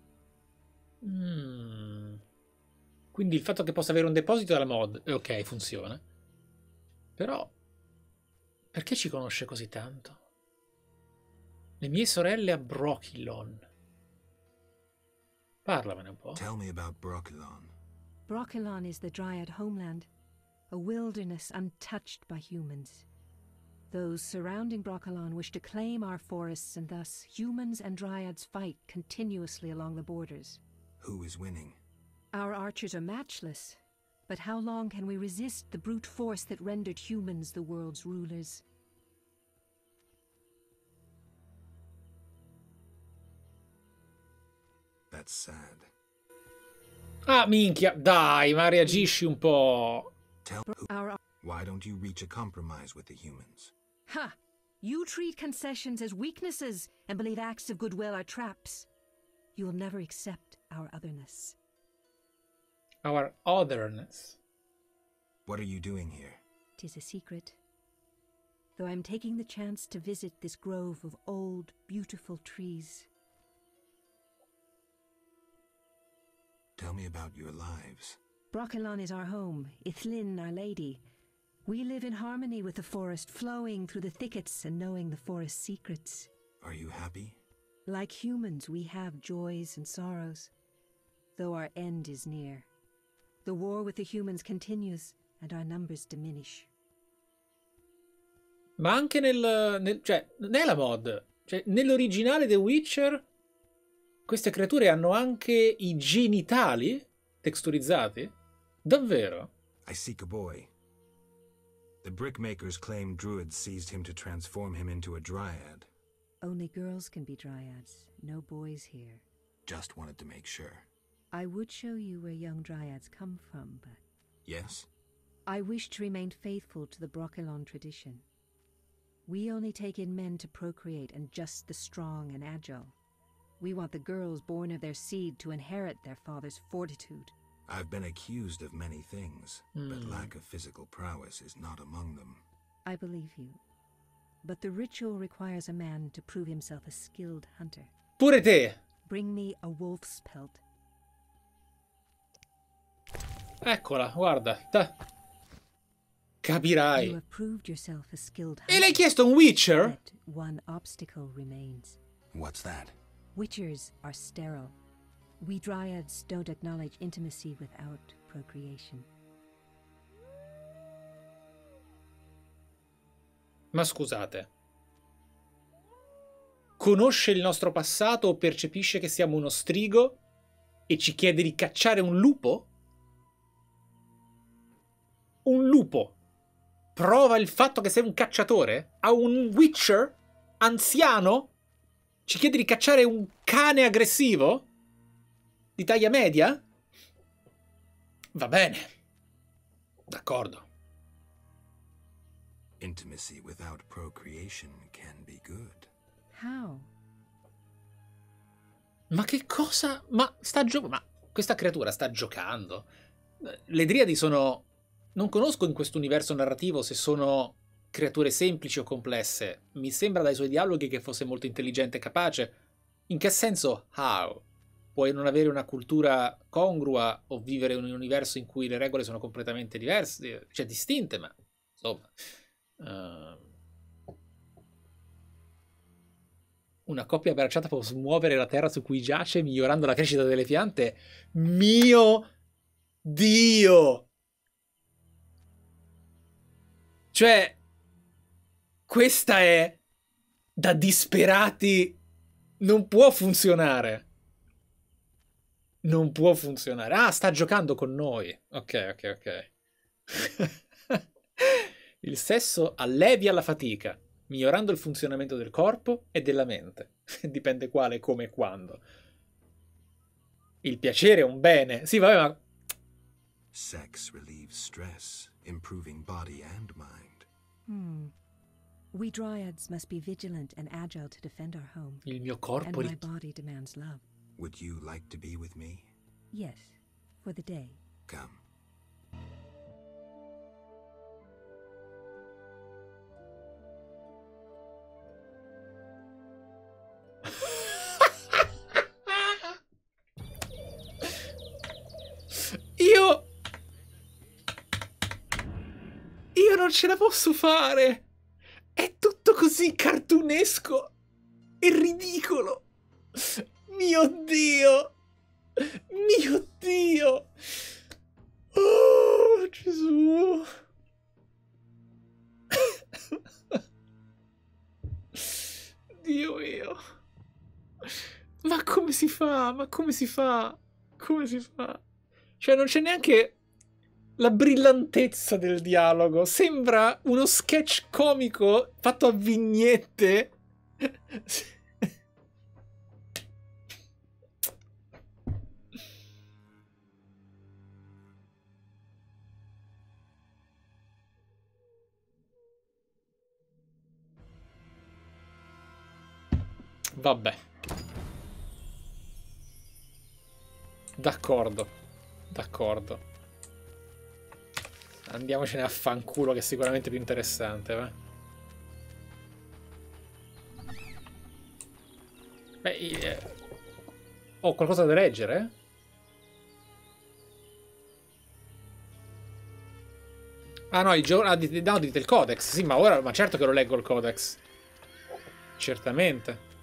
Quindi il fatto che possa avere un deposito della mod, ok, funziona. Però, perché ci conosce così tanto? Le mie sorelle a Brokilon. Parlamene un po'. Tell me about Brokilon. Brokilon is the Dryad homeland, a wilderness untouched by humans. Those surrounding Brokilon wish to claim our forests, and thus humans and Dryads fight continuously along the borders. Who is winning? Our archers are matchless, but how long can we resist the brute force that rendered humans the world's rulers? That's sad. Ah, minchia, dai, ma reagisci un po'. Why don't you reach a compromise with the humans? Ha! You treat concessions as weaknesses and believe acts of goodwill are traps. You will never accept our otherness. Our otherness. What are you doing here? 'Tis a secret. Though I'm taking the chance to visit this grove of old, beautiful trees. Tell me about your lives. Brokilon is our home, Ithlin our lady. We live in harmony with the forest, flowing through the thickets and knowing the forest's secrets. Are you happy? Like humans, we have joys and sorrows, though our end is near. The war with the humans continues, and our numbers diminish. Ma anche cioè, nella mod, cioè, nell'originale The Witcher, queste creature hanno anche i genitali texturizzati? Davvero? I seek a boy. The brickmakers claim druids seized him to transform him into a dryad. Only girls can be dryads, no boys here. Just wanted to make sure. I would show you where young dryads come from, but Yes? I wish to remain faithful to the Brokilon tradition. We only take in men to procreate, and just the strong and agile. We want the girls born of their seed to inherit their father's fortitude. I've been accused of many things, but lack of physical prowess is not among them. I believe you. But the ritual requires a man to prove himself a skilled hunter. Pure te! Bring me a wolf's pelt. Eccola, guarda. Capirai. You have proved yourself a skilled E hunter. l'hai chiesto un Witcher? Yet one obstacle remains. What's that? Witchers are sterile. We dryads don't acknowledge intimacy without procreation. Ma scusate. Conosce il nostro passato o percepisce che siamo uno strigo e ci chiede di cacciare un lupo? Un lupo prova il fatto che sei un cacciatore? A un Witcher anziano? Ci chiede di cacciare un cane aggressivo? Di taglia media? Va bene. D'accordo. Intimacy without procreation can be good. How? Ma che cosa? Ma questa creatura sta giocando. Le driadi sono... Non conosco in questo universo narrativo se sono creature semplici o complesse. Mi sembra dai suoi dialoghi che fosse molto intelligente e capace. In che senso how? Puoi non avere una cultura congrua o vivere in un universo in cui le regole sono completamente diverse, cioè distinte, ma insomma... Una coppia abbracciata può smuovere la terra su cui giace, migliorando la crescita delle piante. Mio Dio! Cioè, questa è da disperati. Non può funzionare. Non può funzionare. Ah, sta giocando con noi. Ok. Il sesso allevia la fatica, migliorando il funzionamento del corpo e della mente. Dipende quale, come e quando. Il piacere è un bene. Sì, vabbè, ma... Sex relieves stress, improving body and mind. We dryads must be vigilant and agile to defend our home. Il mio And corpo... my body demands love. Would you like to be with me? Yes, for the day. Come. Io non ce la posso fare. È tutto così cartunesco e ridicolo. Mio Dio. Mio Dio. Oh, Gesù. Dio mio. Ma come si fa? Ma come si fa? Come si fa? Cioè non c'è neanche la brillantezza del dialogo. Sembra uno sketch comico fatto a vignette. Vabbè. D'accordo. D'accordo. Andiamocene a fanculo, che è sicuramente più interessante, va? Beh, ho qualcosa da leggere? Ah no, no, dite il codex. Sì, ma ora, ma certo che lo leggo il codex. Certamente.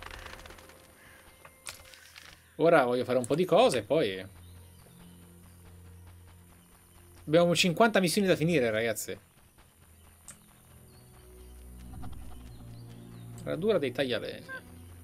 Ora voglio fare un po' di cose e poi... Abbiamo 50 missioni da finire, ragazzi. Radura dei taglialegna.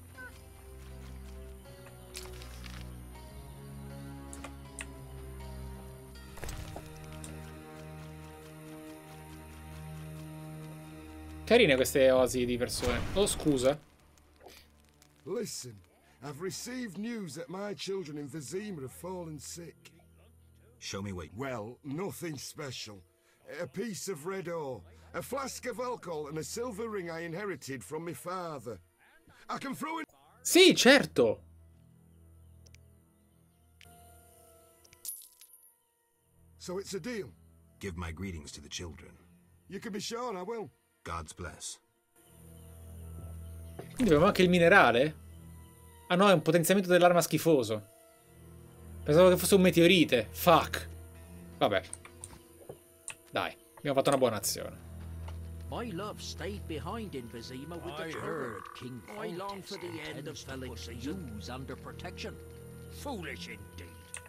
Carine queste oasi di persone. Oh, scusa. Listen, I've received news that my children in Vizima have fallen sick. Show me what... Well, nothing special. A piece of red ore. A flask of alcohol and a silver ring I inherited from my father. I can throw in... Sì, certo! So it's a deal. Give my greetings to the children. You can be sure I will. God's bless. Quindi abbiamo anche il minerale? Ah no, è un potenziamento dell'arma schifoso. Pensavo che fosse un meteorite. Fuck. Vabbè. Dai, abbiamo fatto una buona azione. My love stayed behind in Vizima with the heard King I long for the end of felling use under protection. Foolish indeed.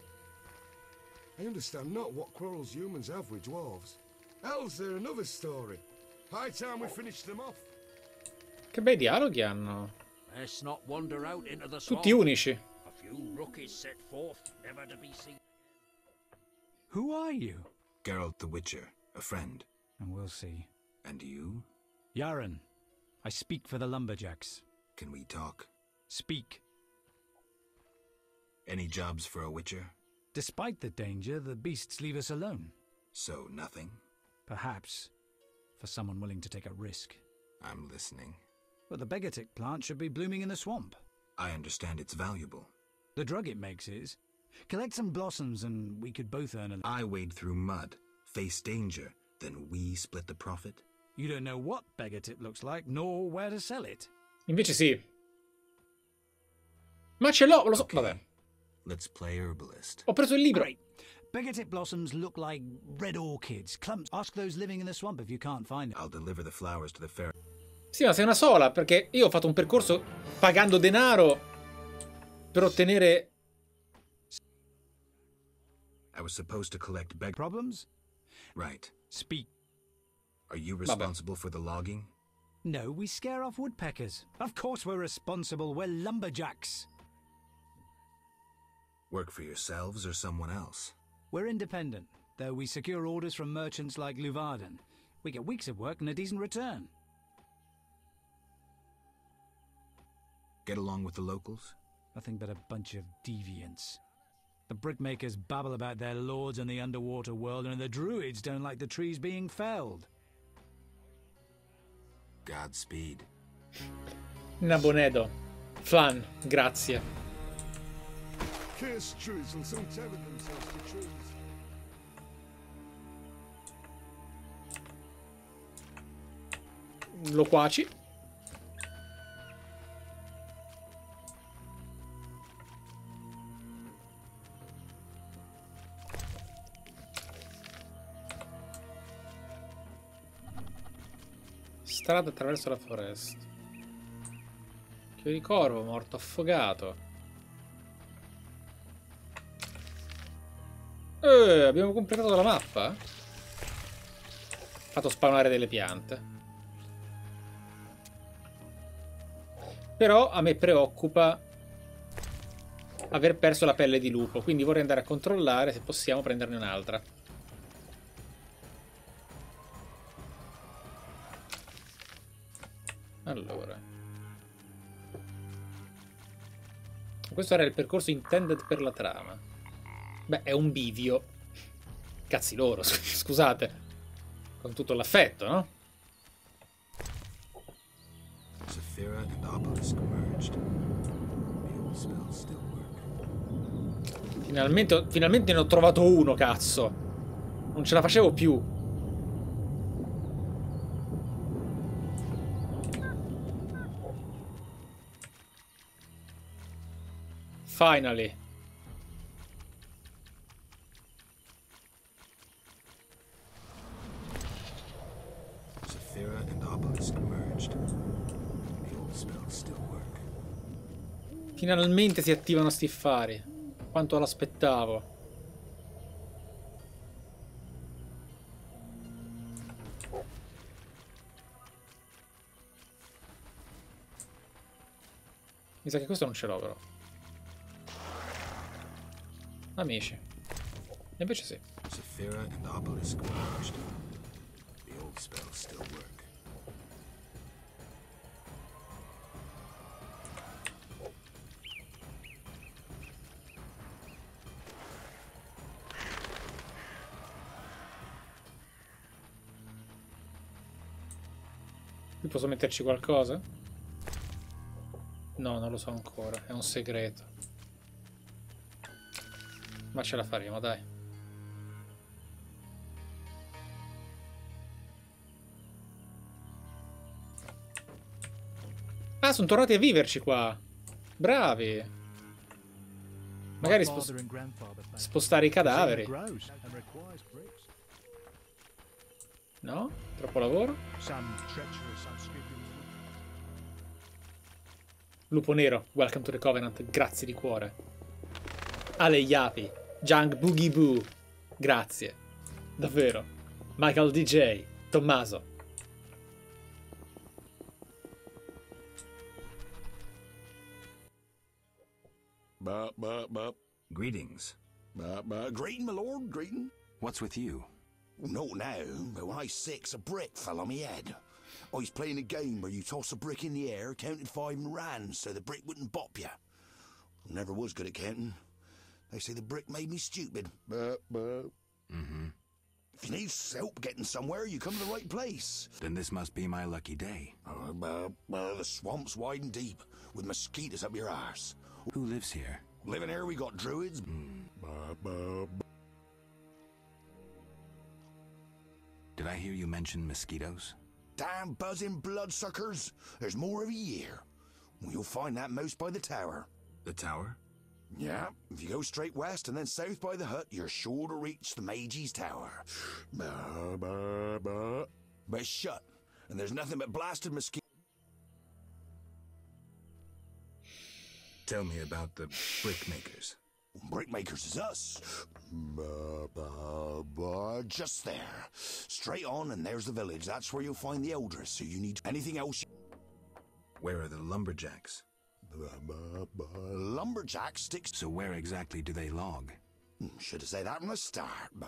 I understand not what quarrels humans have with dwarves. Elves are another story. High time we finished them off. Che bei dialoghi hanno. Let's not wander out into the swamp. Tutti unici. A few rookies set forth, never to be seen. Who are you? Geralt the Witcher, a friend. And we'll see. And you? Yaren. I speak for the lumberjacks. Can we talk? Speak. Any jobs for a Witcher? Despite the danger, the beasts leave us alone. So nothing? Perhaps. For someone willing to take a risk. I'm listening. But the Begatic plant should be blooming in the swamp. I understand it's valuable. The drug it makes is. Collect some blossoms and we could both earn a... I wade through mud, face danger, then we split the profit? You don't know what Begatic looks like, nor where to sell it. Invece sì. Ma ce l'ho, lo so. Okay. Vabbè. Let's play herbalist. Ho preso il libro. Great. Begatic blossoms look like red orchids. Clumps. Ask those living in the swamp if you can't find them. I'll deliver the flowers to the fair. Sì, ma sei una sola, perché io ho fatto un percorso pagando denaro per ottenere... I was supposed to collect Problems? Right. Speak. Are you responsible for the logging? No, we scare off woodpeckers. Of course we're responsible. We're lumberjacks. Work for yourselves or someone else? We're independent, though we secure orders from merchants like Luvarden. We get weeks of work and a decent return. Get along with the locals? Nothing but a bunch of deviants. The brickmakers babble about their lords and the underwater world, and the druids don't like the trees being felled. Godspeed. Nabonedo. Flan, grazie. Cursed trees will soon tether themselves to trees. Loquaci. Strada attraverso la foresta. Chio di corvo morto affogato. Abbiamo completato la mappa? Fatto spawnare delle piante. Però a me preoccupa aver perso la pelle di lupo, quindi vorrei andare a controllare se possiamo prenderne un'altra. Allora. Questo era il percorso intended per la trama. Beh, è un bivio. Cazzi loro, scusate. Con tutto l'affetto, no? Saphira and Obelisk merged. The old spells still work. Finalmente ne ho trovato uno, cazzo. Non ce la facevo più. Finally. Saphira and Obelisk merged. The old spells still work. Finalmente si attivano sti fari. Quanto l'aspettavo. Mi sa che questo non ce l'ho però. Amici. E invece sì. Saphira and Obelisk merged. The old spells still work. Qui posso metterci qualcosa? No, non lo so ancora. È un segreto. Ma ce la faremo, dai. Ah, sono tornati a viverci qua. Bravi. Magari spostare i cadaveri. No? Troppo lavoro? Lupo nero, welcome to the Covenant. Grazie di cuore. Ale Yapi, Junk Boogie Boo. Grazie. Davvero. Michael DJ, Tommaso. Greetings. Greeting, my lord, greeting. What's with you? Not now, but when I was 6, a brick fell on me head. I was playing a game where you toss a brick in the air, counted 5 and ran so the brick wouldn't bop you. Never was good at counting. They say the brick made me stupid. Mm-hmm. If you need help getting somewhere, you come to the right place. Then this must be my lucky day. The swamp's wide and deep, with mosquitoes up your arse. Who lives here? Living here, we got druids. Did I hear you mention mosquitoes? Damn buzzing bloodsuckers. There's more every year. You'll find that most by the tower. The tower? Yeah, if you go straight west and then south by the hut, you're sure to reach the Mage's Tower. But it's shut, and there's nothing but blasted mosquitoes. Tell me about the brickmakers. Brickmakers is us. Just there. Straight on, and there's the village. That's where you'll find the elders, so you need anything else. Where are the lumberjacks? Lumberjack sticks. So where exactly do they log? Should have said that from the start.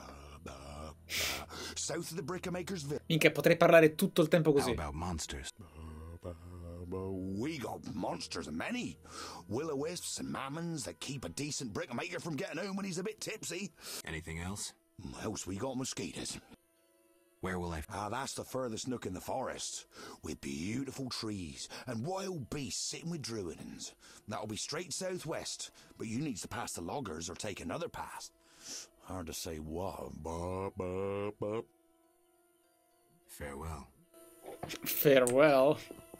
South of the Brickmakers village. Minchia, potrei parlare tutto il tempo così. How about monsters? We got monsters a many. Will-o-wisps and mammons that keep a decent brickmaker from getting home when he's a bit tipsy. Anything else? Else we got mosquitoes. Where will I... that's the furthest nook in the forest, with beautiful trees and wild beasts sitting with druidans. That'll be straight southwest, but you need to pass the loggers or take another path. Hard to say what. Farewell. Farewell.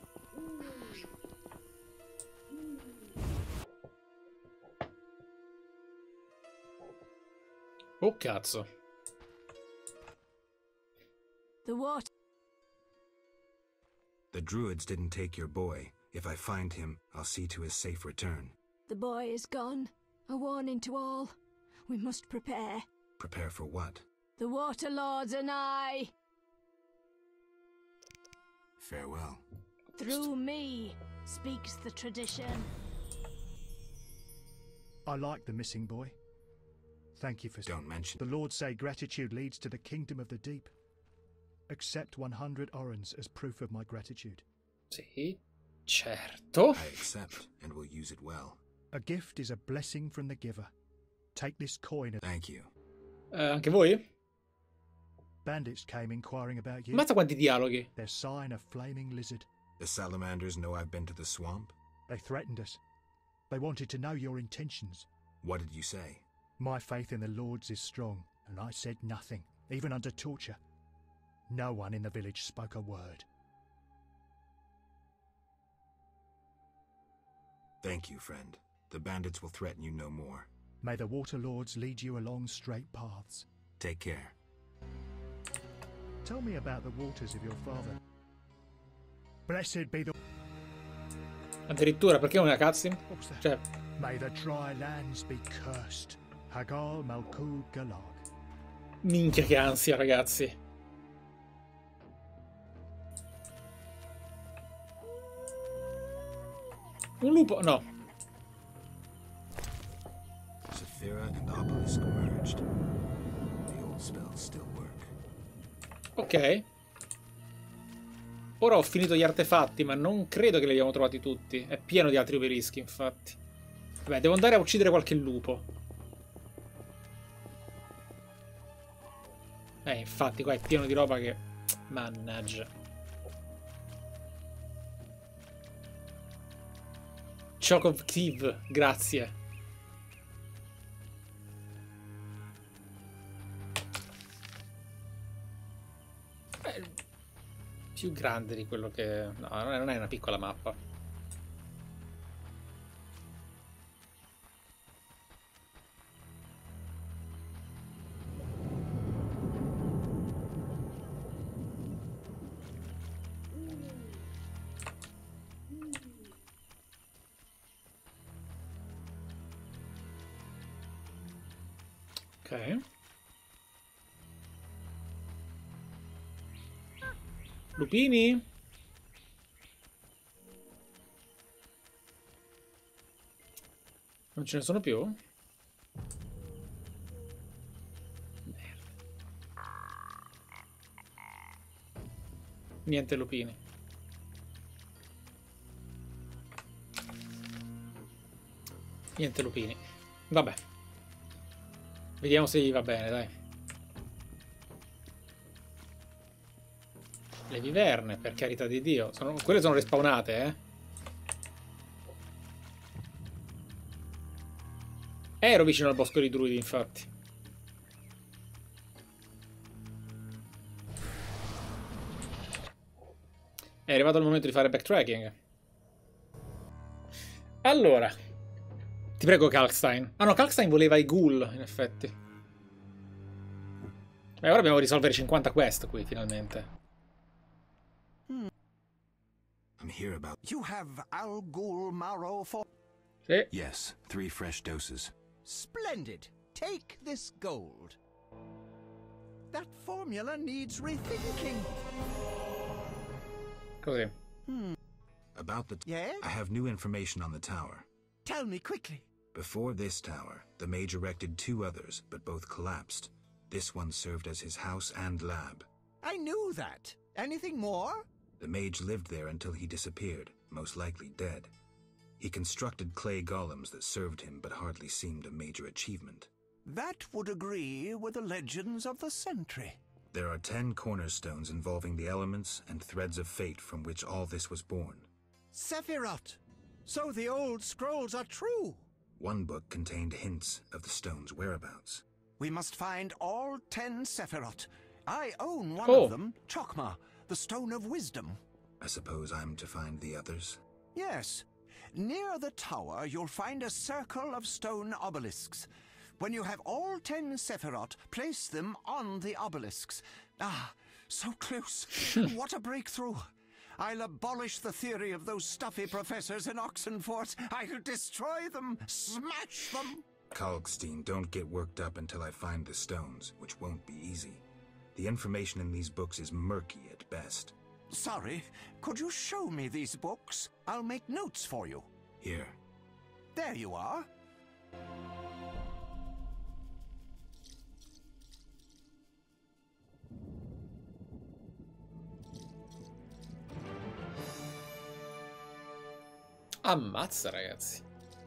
Oh cazzo. The what? The druids didn't take your boy. If I find him, I'll see to his safe return. The boy is gone. A warning to all. We must prepare. Prepare for what? The Water Lords and I. Farewell. Through me speaks the tradition. I like the missing boy. Thank you for... Don't mention... The Lords say gratitude leads to the kingdom of the deep. Accept 100 orens as proof of my gratitude. Sì, certo. I accept, and will use it well. A gift is a blessing from the giver. Take this coin... Thank you. Anche voi? Bandits came inquiring about you. Mazza quanti dialoghi. Their sign a flaming lizard. The salamanders know I've been to the swamp? They threatened us. They wanted to know your intentions. What did you say? My faith in the Lords is strong, and I said nothing, even under torture. No one in the village spoke a word. Thank you, friend. The bandits will threaten you no more. May the Water Lords lead you along straight paths. Take care. Tell me about the waters of your father. Blessed be the... Addirittura, perché una cutscene? Cioè... May the dry lands be cursed. Hagal Malkud Galag. Minchia che ansia, ragazzi. Un lupo, no. Saphira and Obelisk merged. The old spells still work. Ok. Ora ho finito gli artefatti, ma non credo che li abbiamo trovati tutti. È pieno di altri obelischi, infatti. Vabbè, devo andare a uccidere qualche lupo. Infatti qua è pieno di roba che... Mannaggia. Chokov Tiv, grazie. Più grande di quello che... No, non è una piccola mappa. Ok. Lupini? Non ce ne sono più? Merda. Niente lupini. Niente lupini. Vabbè. Vediamo se gli va bene, dai. Le viverne, per carità di Dio. Quelle sono respawnate, eh. Ero vicino al bosco di druidi, infatti. È arrivato il momento di fare backtracking. Allora. Ti prego, Kalkstein. Ah no, Kalkstein voleva i ghoul, in effetti. E ora dobbiamo risolvere 50 quest qui, finalmente. I'm here about... You have Al Ghul marrow for... Sì. Yes, 3 fresh doses. Splendid. Take this gold. That formula needs rethinking. Così. About the... Yes? I have new information on the tower. Tell me quickly. Before this tower, the mage erected 2 others, but both collapsed. This one served as his house and lab. I knew that. Anything more? The mage lived there until he disappeared, most likely dead. He constructed clay golems that served him but hardly seemed a major achievement. That would agree with the legends of the Sentry. There are 10 cornerstones involving the elements and threads of fate from which all this was born. Sephiroth! So the old scrolls are true! One book contained hints of the stone's whereabouts. We must find all 10 Sephiroth. I own one Oh. of them, Chokmah, the Stone of Wisdom. I suppose I'm to find the others? Yes. Near the tower, you'll find a circle of stone obelisks. When you have all 10 Sephiroth, place them on the obelisks. Ah, so close. What a breakthrough. I'll abolish the theory of those stuffy professors in Oxenfort. I'll destroy them, smash them. Kalkstein, don't get worked up until I find the stones, which won't be easy. The information in these books is murky at best. Sorry, could you show me these books? I'll make notes for you. Here. There you are. Ammazza, ragazzi.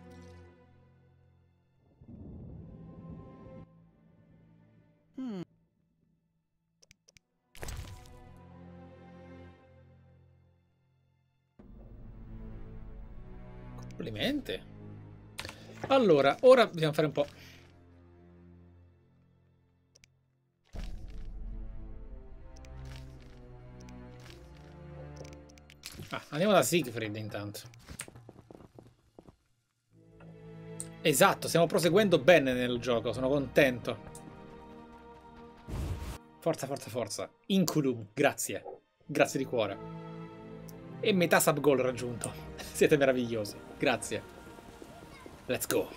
Complimenti. Allora, ora dobbiamo fare un po'. Andiamo da Siegfried intanto. Esatto, stiamo proseguendo bene nel gioco, sono contento. Forza, forza, forza. Inculum, grazie. Grazie di cuore. E metà sub goal raggiunto. Siete meravigliosi. Grazie. Let's go.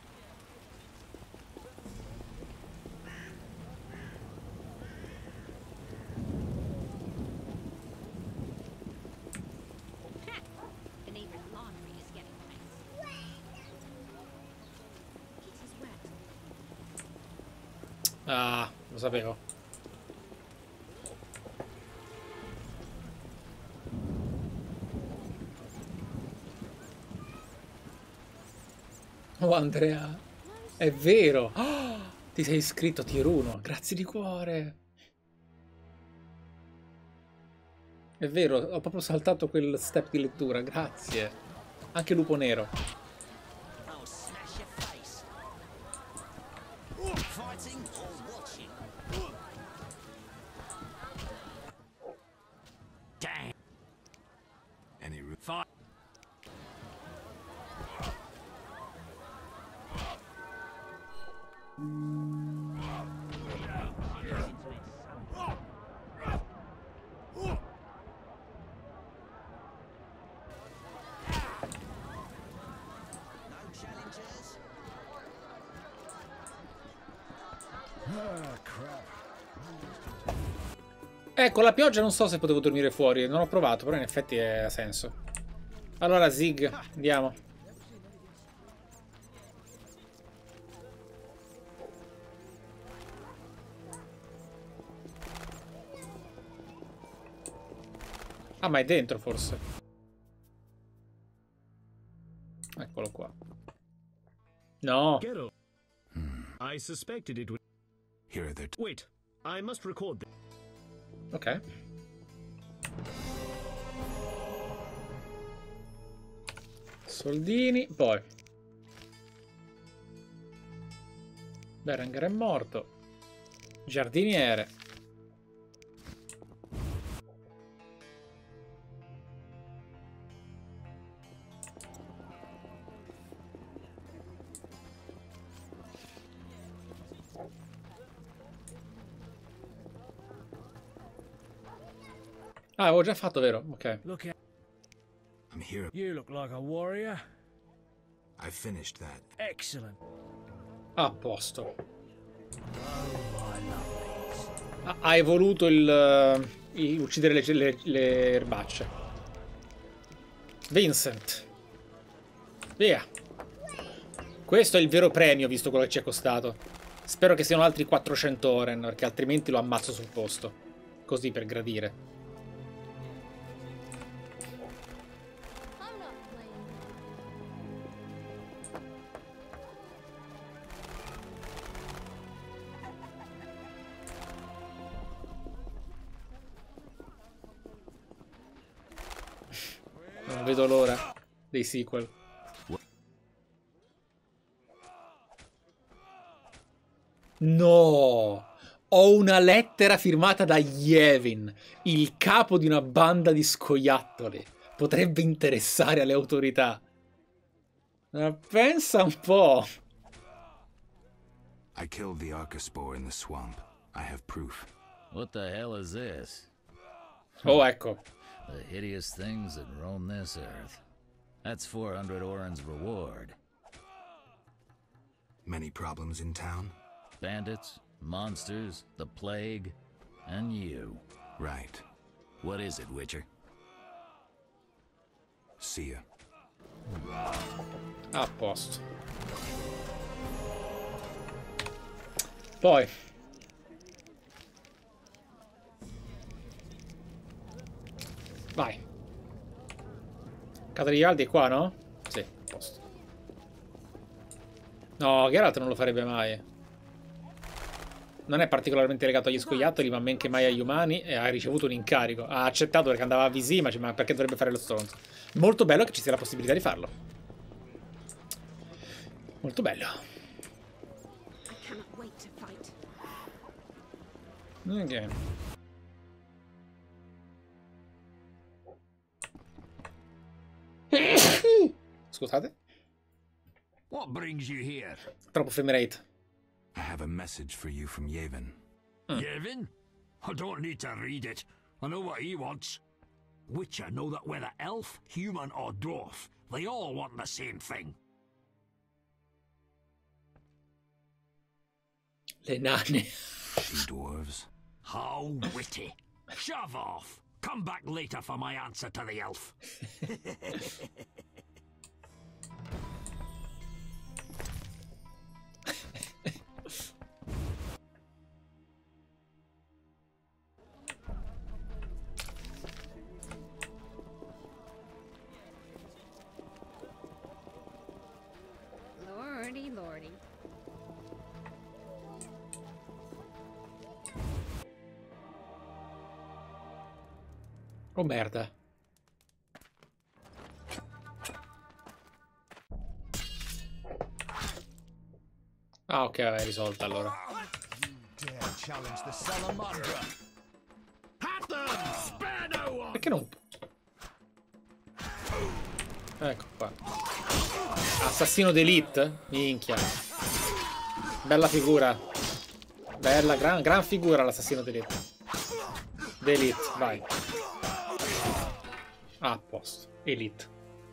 Ah, lo sapevo. Oh, Andrea, è vero. Oh, ti sei iscritto tier 1. Grazie di cuore. È vero, ho proprio saltato quel step di lettura. Grazie. Anche lupo nero. I'll smash your face. Fighting or watching? Damn. Any Fight. Ecco, la pioggia non so se potevo dormire fuori, non ho provato, però in effetti ha senso. Allora, Zig, andiamo. Ah, ma è dentro forse. Eccolo qua. No. I suspected it would. Here are their Wait, I must record this. Ok. Soldini, poi. Berenger è morto. Giardiniere. Ah, avevo già fatto, vero? Ok. Look at I'm here. you. Look like a warrior. I finished that. Excellent. A posto. Hai voluto uccidere le erbacce. Vincent. Via. Questo è il vero premio, visto quello che ci è costato. Spero che siano altri 400 oren, perché altrimenti lo ammazzo sul posto. Così, per gradire. Non vedo l'ora dei sequel. No! Ho una lettera firmata da Yevin, il capo di una banda di scoiattoli. Potrebbe interessare alle autorità. Ma pensa un po'. I killed the Arcaspore in the swamp. I have proof. What the hell is this? Oh, ecco. The hideous things that roam this earth. That's 400 Oren's reward. Many problems in town? Bandits, monsters, the plague, and you. Right. What is it, Witcher? See ya. A posto. Poi. Vai. Casa di Aldi è qua, no? Sì, a posto. No, Geralt non lo farebbe mai. Non è particolarmente legato agli scoiattoli, ma men che mai agli umani, e ha ricevuto un incarico. Ha accettato perché andava a Visima, ma perché dovrebbe fare lo stronzo? Molto bello che ci sia la possibilità di farlo. Molto bello. Ok. Scusate. What brings you here? Troppo frame rate. I have a message for you from Yevon. Yevon? I don't need to read it. I know what he wants. Witcher know that whether elf, human, or dwarf, they all want the same thing. Le nanne. She-dwarves? How witty. Shove off. Come back later for my answer to the elf. Lordy, lordy. Oh merda. Ok, vabbè, risolta allora. Perché non... Ecco qua. Assassino d'elite? Minchia. Bella figura. Bella, gran figura l'assassino d'elite. D'elite, vai. Ah, a posto. Elite.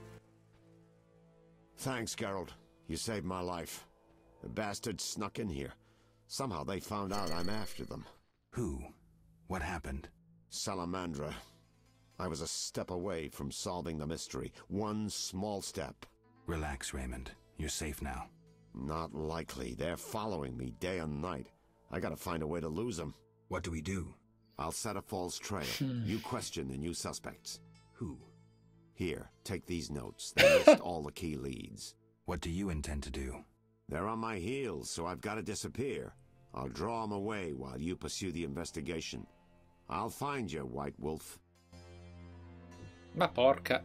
Thanks, Geralt. You saved my life. The bastards snuck in here. Somehow they found out I'm after them. Who? What happened? Salamandra. I was a step away from solving the mystery. One small step. Relax, Raymond. You're safe now. Not likely. They're following me day and night. I gotta find a way to lose them. What do we do? I'll set a false trail. You question the new suspects. Who? Here, take these notes. They list all the key leads. What do you intend to do? They're on my heels, so I've got to disappear. I'll draw them away while you pursue the investigation. I'll find you, White Wolf. Ma porca.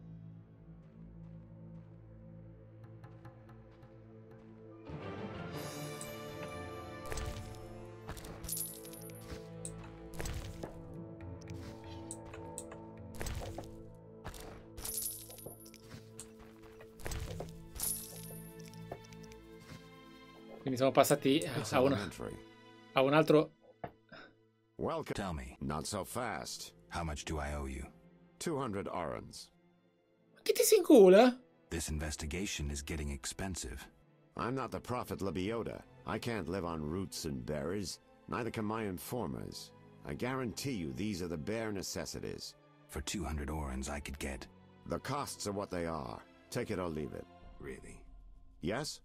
Quindi siamo passati a un altro. Welcome. Tell me. Not so fast. How much do I owe you? 200 orens. Chi ti si incula? This investigation is getting expensive. I'm not the prophet Lebioda. I can't live on roots and berries. Neither can my informers. I guarantee you these are the bare necessities. For 200 orens I could get. The costs are what they are. Take it or leave it. Really? Yes?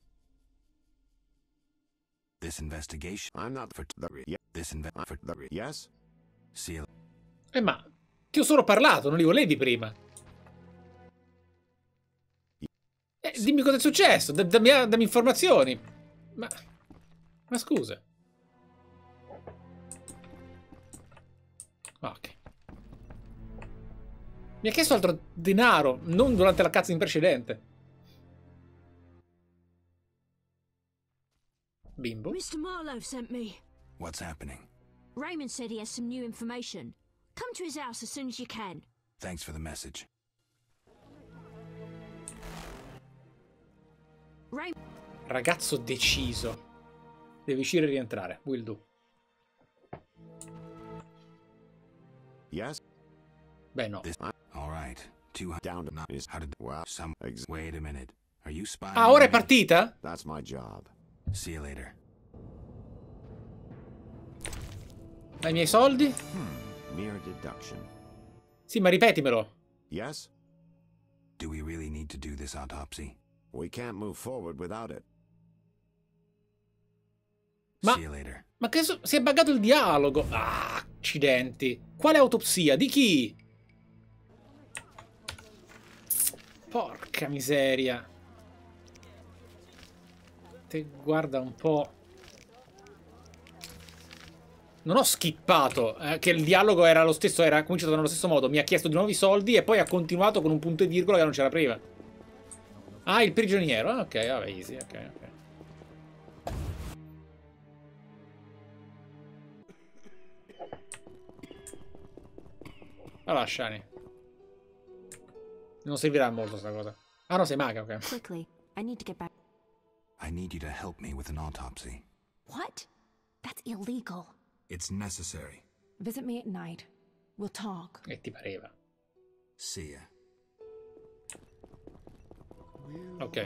This investigation. I'm not for yes? Seal. Ma ti ho solo parlato, non li volevi prima. Dimmi cosa è successo, dammi informazioni. Ma scusa. Ok. Mi ha chiesto altro denaro, non durante la cutscene precedente. Bimbo. Mr. Marlowe sent me. What's happening? Raymond said he has some new information. Come to his house as soon as you can. Thanks for the message. Ragazzo deciso. Devi uscire e rientrare. Will do. Yes? Beh, no. All right. 200 down to is how did some wait a minute. Are you spying? Ah, ora è partita? That's my job. See you later. Ma i miei soldi? Mere deduction. Sì, ma ripetimelo. Yes? Do we really need to do this autopsy? We can't move forward without it. Ma, See you later. Ma che si è buggato il dialogo. Ah, accidenti. Quale autopsia? Di chi? Porca miseria. Te guarda un po'. Non ho skippato, che il dialogo era lo stesso, era cominciato nello stesso modo. Mi ha chiesto di nuovo i soldi e poi ha continuato con un punto e virgola che non c'era prima. Ah, il prigioniero. Ah, ok, vabbè, easy, ok. Allora, Shani. Non servirà molto sta cosa. Ah no, sei maga, ok. Quickly, I need to get back. I need you to help me with an autopsy. What? That's illegal. It's necessary. Visit me at night. We'll talk. E ti pareva. See ya. Ok.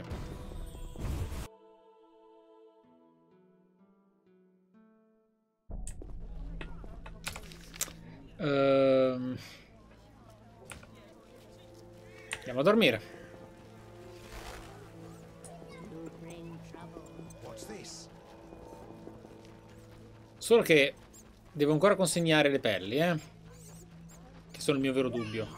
Andiamo a dormire. Solo che devo ancora consegnare le pelli, che sono il mio vero dubbio.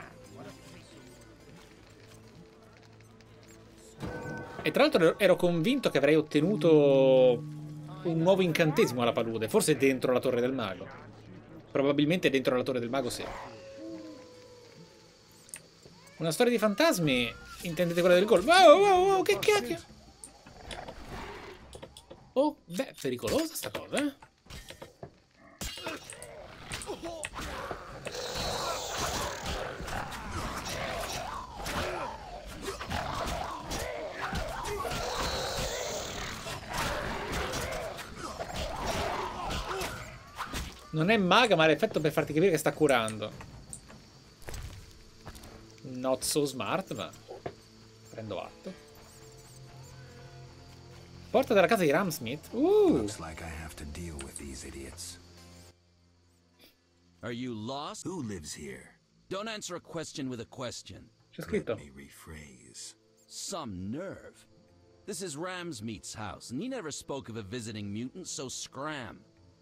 E tra l'altro ero convinto che avrei ottenuto un nuovo incantesimo alla palude. Forse dentro la torre del mago. Probabilmente dentro la torre del mago sì. Una storia di fantasmi? Intendete quella del gol? Wow, che cacchio! Oh, beh, pericolosa sta cosa, eh? Non è maga, ma è l'effetto per farti capire che sta curando. Not so smart, ma prendo atto. Porta della casa di Ramsmith. Looks like I have to deal with these idiots. Are you lost? Who lives here? Don't answer a question with a question. C'è scritto. Let me rephrase. Some nerve. This is Ramsmeat's house, and he never spoke of a visiting mutant, so scram.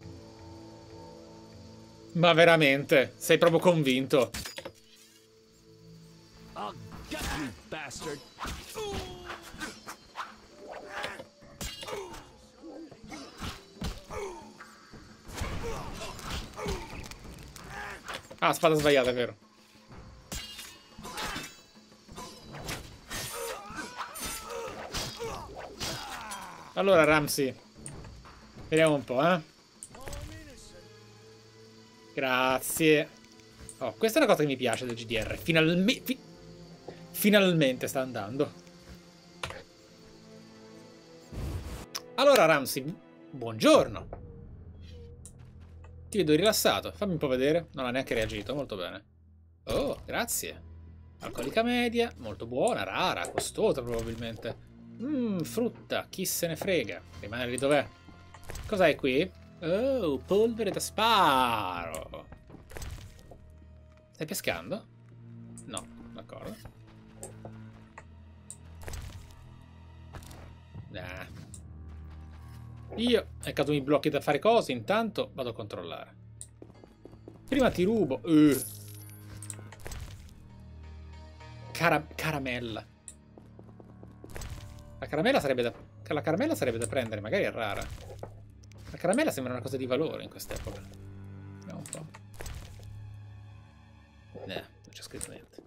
Ma veramente? Sei proprio convinto? I'll get you, bastard. Ah, spada sbagliata, è vero. Allora, Ramsey. Vediamo un po', eh. Grazie. Oh, questa è una cosa che mi piace del GDR. Finalmente sta andando. Allora, Ramsey, buongiorno. Ti vedo rilassato. Fammi un po' vedere. Non ha neanche reagito. Molto bene. Oh, grazie. Alcolica media. Molto buona, rara, costosa probabilmente. Frutta. Chi se ne frega. Rimane lì dov'è. Cos'hai qui? Oh, polvere da sparo. Stai pescando? No, d'accordo. Nah. Io, nel caso mi blocchi da fare cose, intanto vado a controllare. Prima ti rubo. Caramella. La caramella sarebbe da prendere, magari è rara. La caramella sembra una cosa di valore in quest'epoca. Vediamo un po'. Non c'è scritto niente.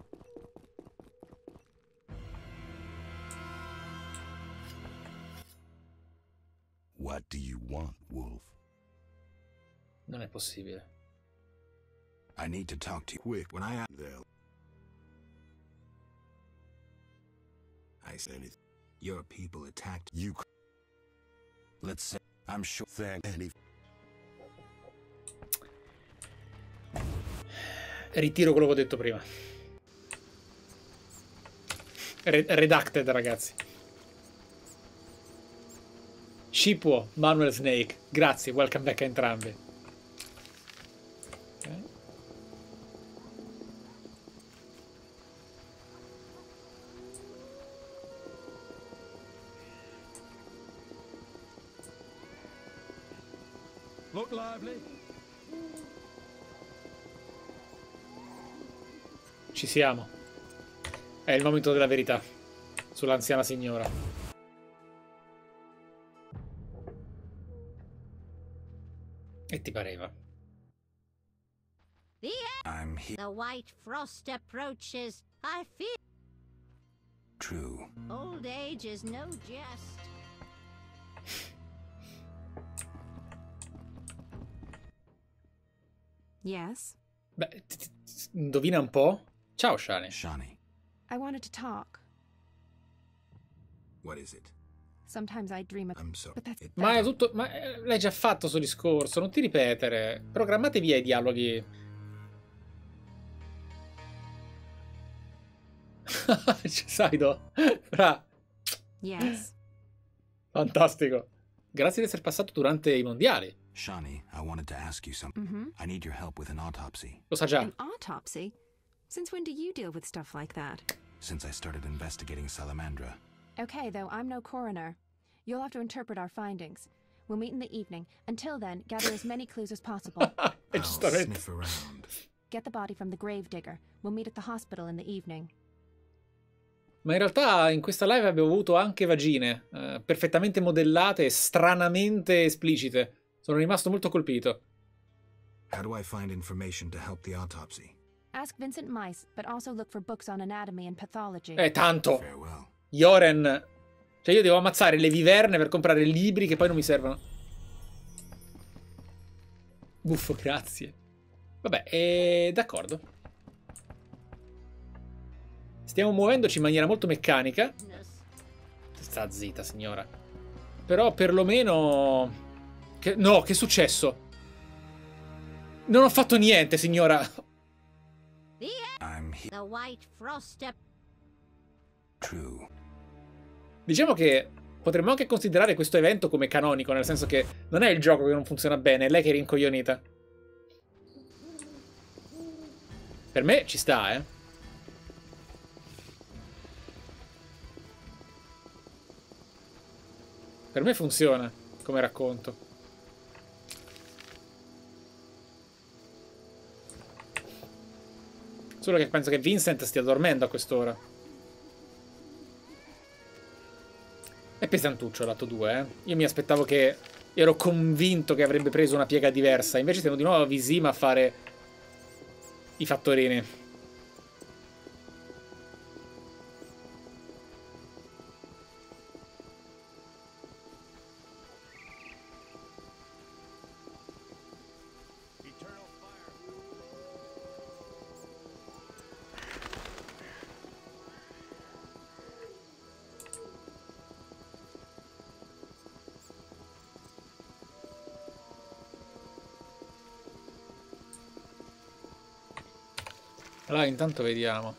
What do you want, Wolf? Non è possibile. I need to talk to you quick. When I am there, I said it. Your people attacked you. Let's say I'm sure. Thank any. Ritiro quello che ho detto prima. Redacted, ragazzi. Cipuo, Manuel Snake. Grazie, welcome back a entrambi. Okay. Look lively. Ci siamo. È il momento della verità sull'anziana signora. E ti pareva? I'm The white frost approaches. I feel true. old age is no jest. Yes? Beh, indovina un po'? Ciao, Shani. Shani, I wanted to talk. what is it? Sometimes I dream of... I'm sorry. But that's Ma è tutto. Ma l'hai già fatto sto discorso, non ti ripetere. Programmate via i dialoghi. Saido. Fra. Yes. Fantastico. Grazie di essere passato durante i mondiali. Shani, I wanted to ask you something. Mm-hmm. I need your help with an autopsy. Lo sa già. An autopsy? Since when do you deal with stuff like that? Since I started investigating Salamandra. Okay, though, I'm no coroner. You'll have to interpret our findings. We'll meet in the evening. Until then, gather as many clues as possible. I'll sniff around. Get the body from the gravedigger. We'll meet at the hospital in the evening. Ma in realtà in questa live abbiamo avuto anche vagine, perfettamente modellate e stranamente esplicite. Sono rimasto molto colpito. How do I find information to help the autopsy? Ask Vincent Mice, but also look for books on anatomy and pathology. Tanto! Farewell. Joren... Cioè io devo ammazzare le viverne per comprare libri che poi non mi servono. Buffo, grazie. Vabbè, d'accordo. Stiamo muovendoci in maniera molto meccanica. Sta zitta, signora. Però perlomeno... No, che è successo? Non ho fatto niente, signora. The white frost. True. Diciamo che potremmo anche considerare questo evento come canonico, nel senso che non è il gioco che non funziona bene, è lei che è rincoglionita. Per me ci sta, eh. Per me funziona come racconto. Solo che penso che Vincent stia dormendo a quest'ora. È pesantuccio l'atto 2, eh. Io mi aspettavo che... Ero convinto che avrebbe preso una piega diversa. Invece siamo di nuovo a Vizima a fare i fattorini. Allora, intanto vediamo.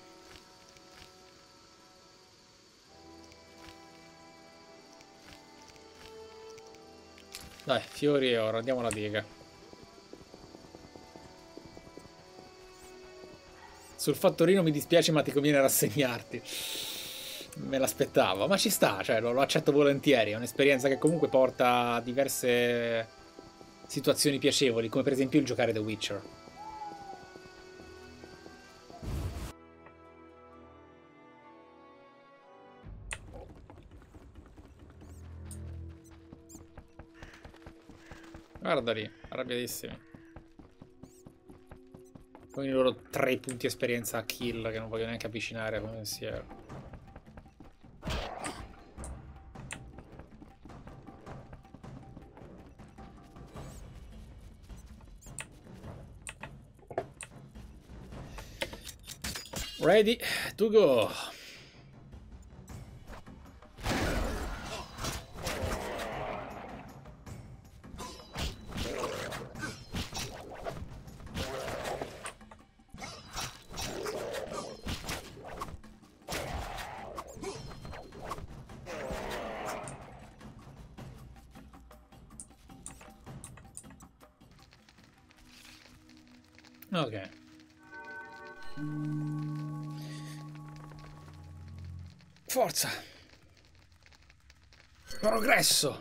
Dai, fiori e oro, andiamo alla diga. Sul fattorino mi dispiace, ma ti conviene rassegnarti. Me l'aspettavo, ma ci sta, cioè lo accetto volentieri. È un'esperienza che comunque porta a diverse situazioni piacevoli, come per esempio il giocare The Witcher. Guarda lì, arrabbiatissimi. Con i loro 3 punti esperienza a kill che non voglio neanche avvicinare come pensiero. Ready to go. Ok. Forza. Progresso.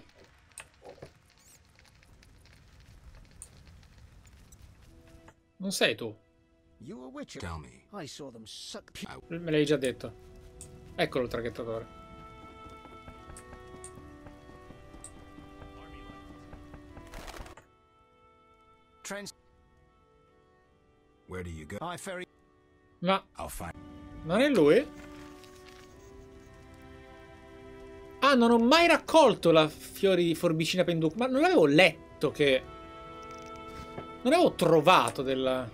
Non sei tu. You a witcher? Tell me. I saw them suck. Me l'hai già detto. Eccolo il traghettatore. Where do you go? I ferry. Ma I'll find. non è lui? Ah, non ho mai raccolto la fiori di forbicina penduc. Ma non l'avevo letto che... Non avevo trovato della...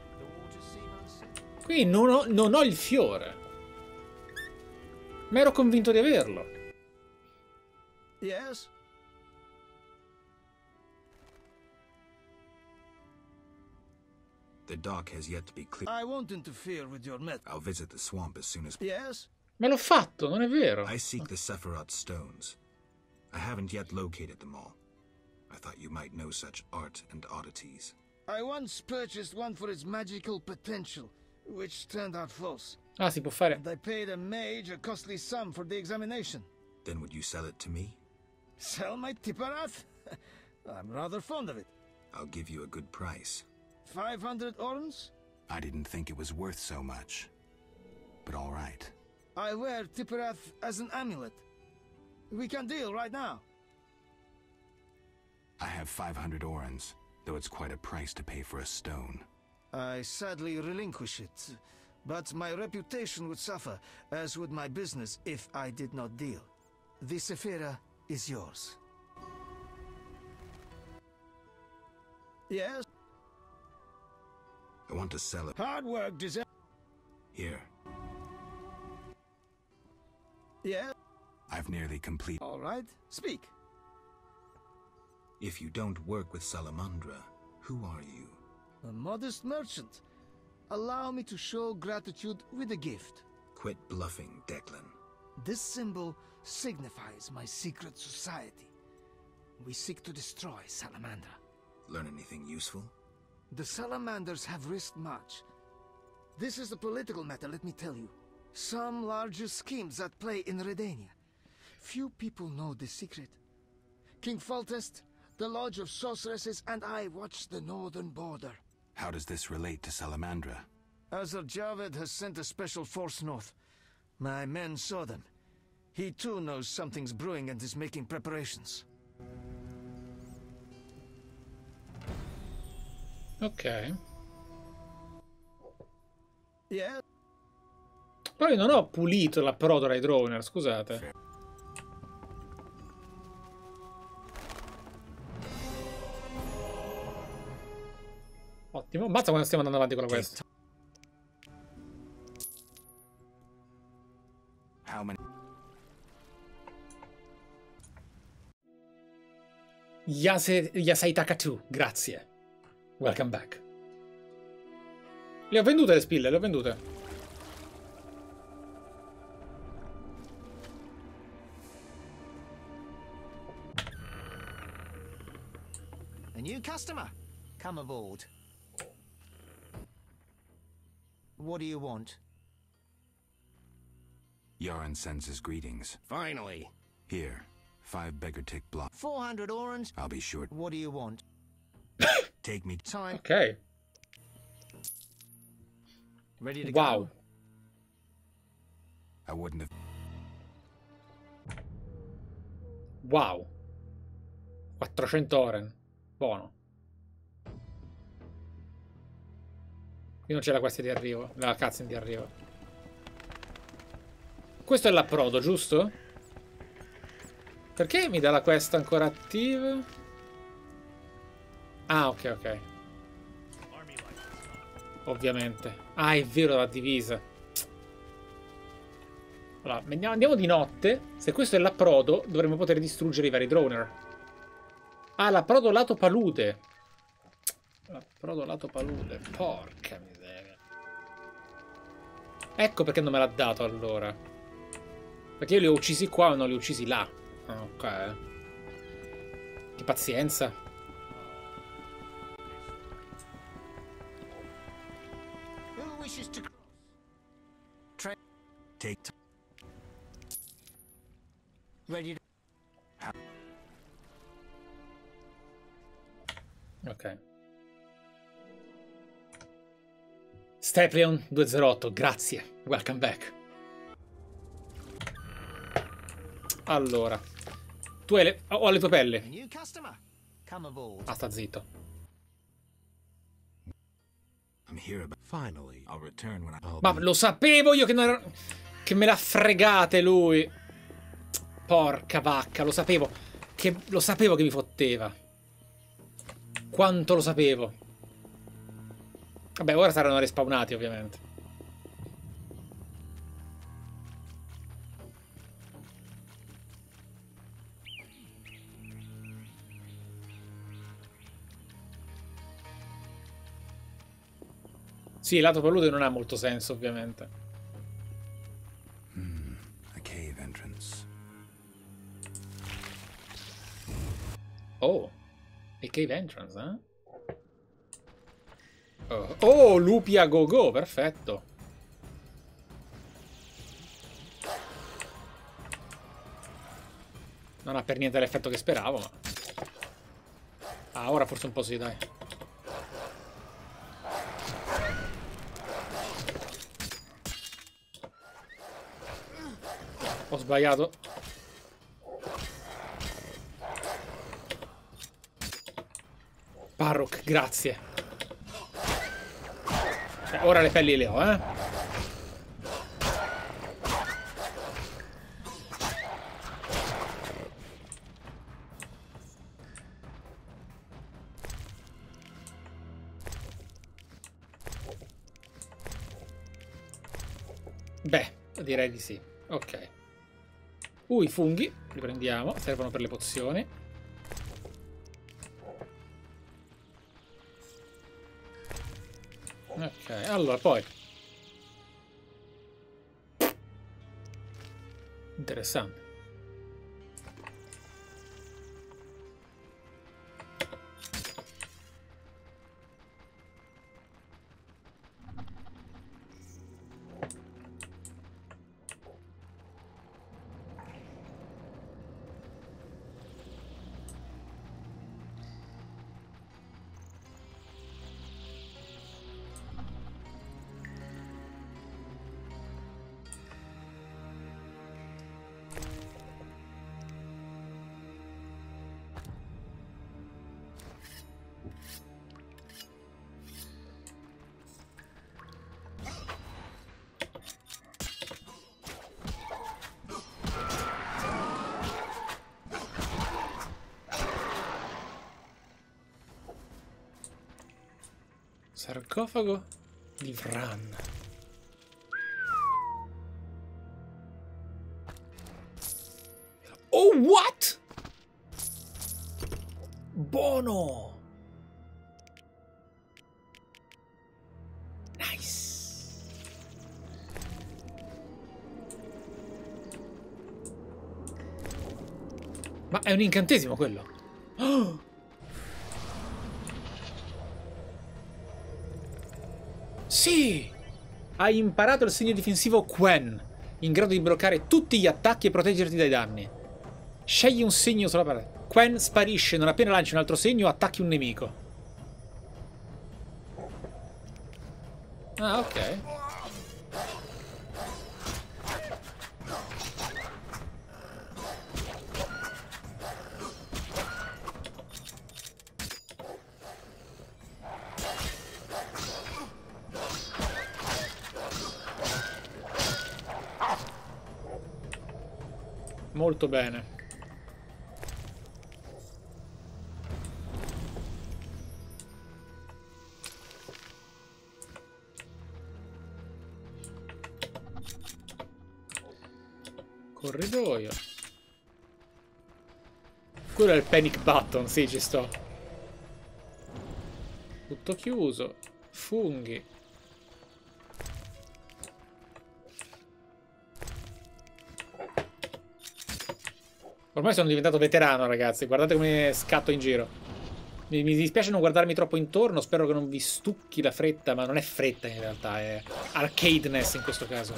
Qui non ho il fiore. Ma ero convinto di averlo. Yes. The dock has yet to be cleared. I won't interfere with your met. I'll visit the swamp as soon as. Yes. Ma l'ho fatto, non è vero. I seek the Sephiroth stones. I haven't yet located them all. I thought you might know such art and oddities. I once purchased one for its magical potential, which turned out false. Ah, si può fare. And I paid a mage a costly sum for the examination. Then would you sell it to me? Sell my Tipparath? I'm rather fond of it. I'll give you a good price. 500 orens? I didn't think it was worth so much. But all right. I wear Tipparath as an amulet. We can deal right now. I have 500 orens, though it's quite a price to pay for a stone. I sadly relinquish it, but my reputation would suffer, as would my business if I did not deal. The Sephira is yours. Yes? I want to sell it. Hard work deserves. Here. Yeah? I've nearly completed. All right. Speak. If you don't work with Salamandra, who are you? A modest merchant. Allow me to show gratitude with a gift. Quit bluffing, Declan. This symbol signifies my secret society. We seek to destroy Salamandra. Learn anything useful? The Salamanders have risked much. This is a political matter, let me tell you. Some larger schemes at play in Redania. Few people know the secret. King Foltest, the Lodge of Sorceresses, and I watch the northern border. How does this relate to Salamandra? Azar Javed has sent a special force north. My men saw them. He too knows something's brewing and is making preparations. Ok. Yeah. Poi non ho pulito la Protora ai Droner, scusate. Ottimo. Basta quando stiamo andando avanti con la quest. How many? Yasaitaka 2, grazie. Welcome back. Le ho vendute le spille, le ho vendute. A new customer. Come aboard. What do you want? Yaran sends his greetings. Finally. Here, 5 beggar tick blocks. 400 orange. I'll be sure. What do you want? Take me. Time. Ok. Ready to wow. go? I wouldn't have. Wow. 400 oren. Buono. Qui non c'è la quest di arrivo. La cutscene di arrivo. Questo è l'approdo, giusto? Perché mi dà la quest ancora attiva? Ah, ok, ok. Ovviamente. Ah, è vero, la divisa. Allora, andiamo di notte. Se questo è l'approdo, dovremmo poter distruggere i vari droner. Ah, l'approdo lato palude. L'approdo lato palude. Porca miseria. Ecco perché non me l'ha dato allora. Perché io li ho uccisi qua ma non li ho uccisi là. Ah, ok. Che pazienza. Who wishes to take ready to... Ok. Steplion 208, grazie. Welcome back. Allora. Tu hai le... ho le tue pelli. new customer. Come aboard. Ah, sta zitto. I'm here about. Finally, I'll return when I. Ma lo sapevo io che non era... che me la fregate lui. Porca vacca, lo sapevo. Lo sapevo che mi fotteva. Quanto lo sapevo. Vabbè, ora saranno respawnati ovviamente. Sì, il lato palude non ha molto senso ovviamente. A cave entrance. Oh, a cave entrance, eh? Oh, lupi a go-go, perfetto. Non ha per niente l'effetto che speravo, ma... Ah, ora forse un po' sì, dai. Ho sbagliato. Parrock, grazie. Ora le pelli le ho, eh. Beh, direi di sì. Ok. I funghi, li prendiamo, servono per le pozioni. Ok, allora poi. Interessante. Sarcofago di Vran. Oh, what? Buono. Nice. Ma è un incantesimo quello. Oh. Sì! Hai imparato il segno difensivo Quen, in grado di bloccare tutti gli attacchi e proteggerti dai danni. Scegli un segno sulla parte. Quen sparisce non appena lanci un altro segno o attacchi un nemico. Ah, ok. Molto bene. Corridoio. Quello è il panic button, sì, ci sto. Tutto chiuso. Funghi. Ormai sono diventato veterano, ragazzi. Guardate come scatto in giro. Mi dispiace non guardarmi troppo intorno. Spero che non vi stucchi la fretta. Ma non è fretta in realtà. È arcadeness in questo caso.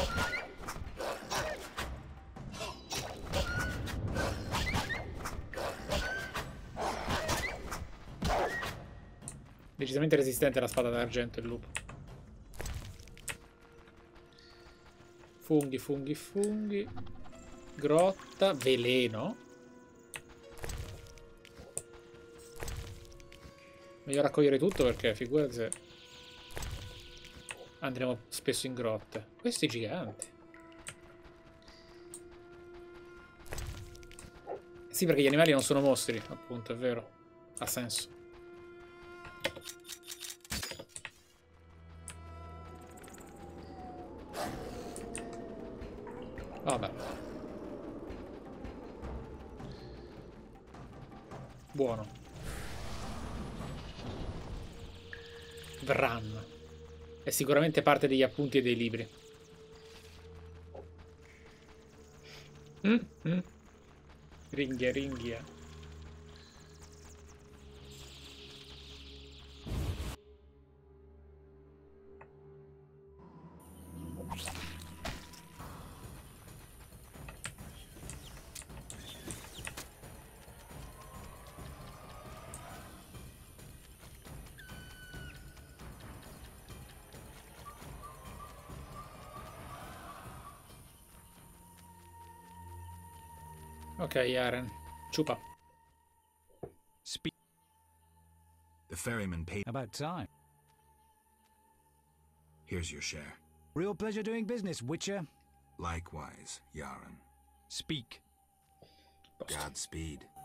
Decisamente resistente la spada d'argento il lupo. Funghi, funghi, funghi. Grotta, veleno. Meglio raccogliere tutto perché figurati se andremo spesso in grotte. Questi giganti. Sì, perché gli animali non sono mostri, appunto, è vero. Ha senso. Vabbè. Buono. Vran. È sicuramente parte degli appunti e dei libri. Ringhia, ringhia. Ok, Yaren. Chupa. The ferryman paid. About time. Here's your share. Real pleasure doing business, Witcher. Likewise, Yaren. Speak. Godspeed.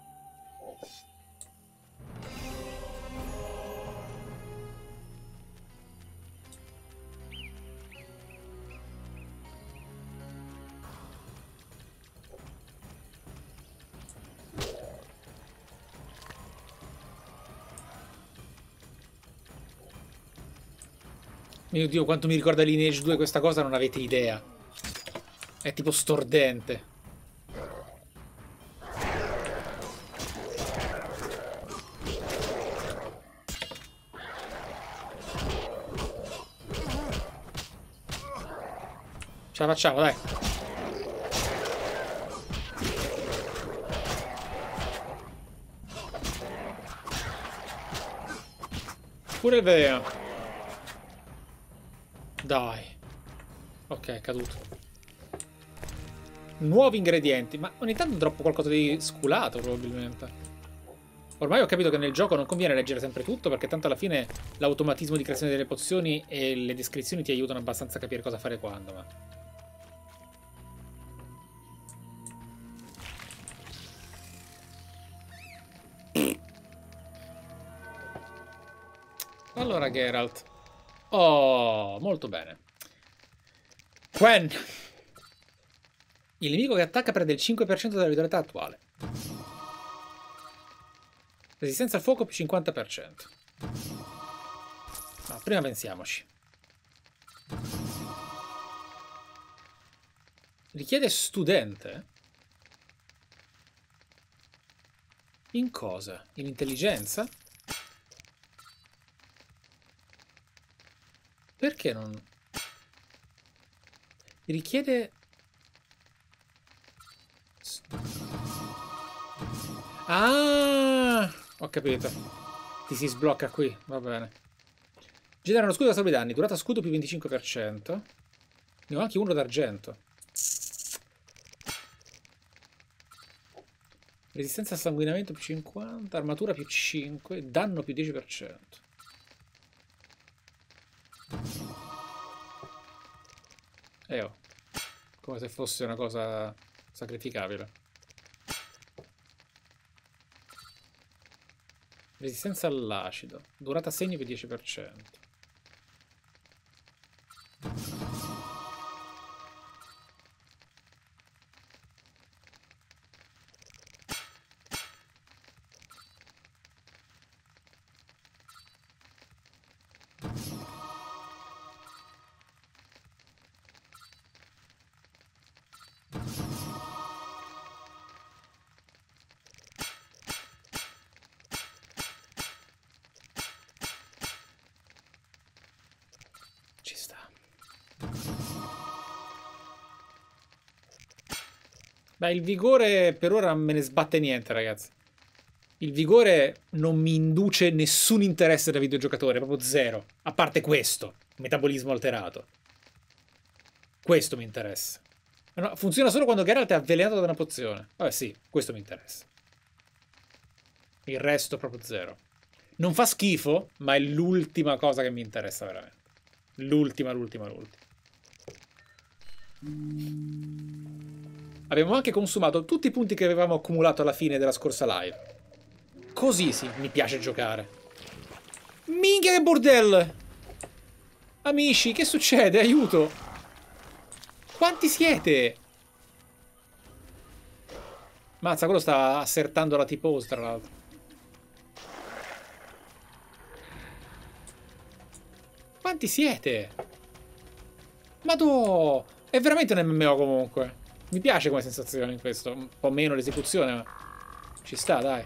Mio Dio, quanto mi ricorda Lineage 2 questa cosa, non avete idea. È tipo stordente. Ce la facciamo, dai. Pure il veleno. Dai. Ok, è caduto. Nuovi ingredienti. Ma ogni tanto droppo qualcosa di sculato, probabilmente. Ormai ho capito che nel gioco non conviene leggere sempre tutto, perché tanto alla fine l'automatismo di creazione delle pozioni e le descrizioni ti aiutano abbastanza a capire cosa fare quando, ma... Allora, Geralt. Oh, molto bene. Quen. Il nemico che attacca perde il 5% della vitalità attuale. Resistenza al fuoco più 50%. Ma prima pensiamoci. Richiede studente? In cosa? In intelligenza? Perché non... Richiede... Ah! Ho capito. Ti si sblocca qui, va bene. Genera uno scudo da salve danni, durata scudo più 25%. Ne ho anche uno d'argento. Resistenza al sanguinamento più 50, armatura più 5, danno più 10%. Oh, come se fosse una cosa sacrificabile. Resistenza all'acido, durata segno più 10%. Beh, il vigore per ora non me ne sbatte niente, ragazzi. Il vigore non mi induce nessun interesse da videogiocatore, proprio zero. A parte questo, metabolismo alterato. Questo mi interessa. No, funziona solo quando Geralt è avvelenato da una pozione. Vabbè sì, questo mi interessa. Il resto proprio zero. Non fa schifo, ma è l'ultima cosa che mi interessa veramente. L'ultima. Abbiamo anche consumato tutti i punti che avevamo accumulato alla fine della scorsa live. Così sì, mi piace giocare. Minchia che bordello! Amici, che succede? Aiuto! Quanti siete? Mazza, quello sta assertando la T-pose, tra l'altro. Quanti siete? Madò! È veramente un MMO comunque. Mi piace come sensazione in questo. Un po' meno l'esecuzione, ma ci sta, dai.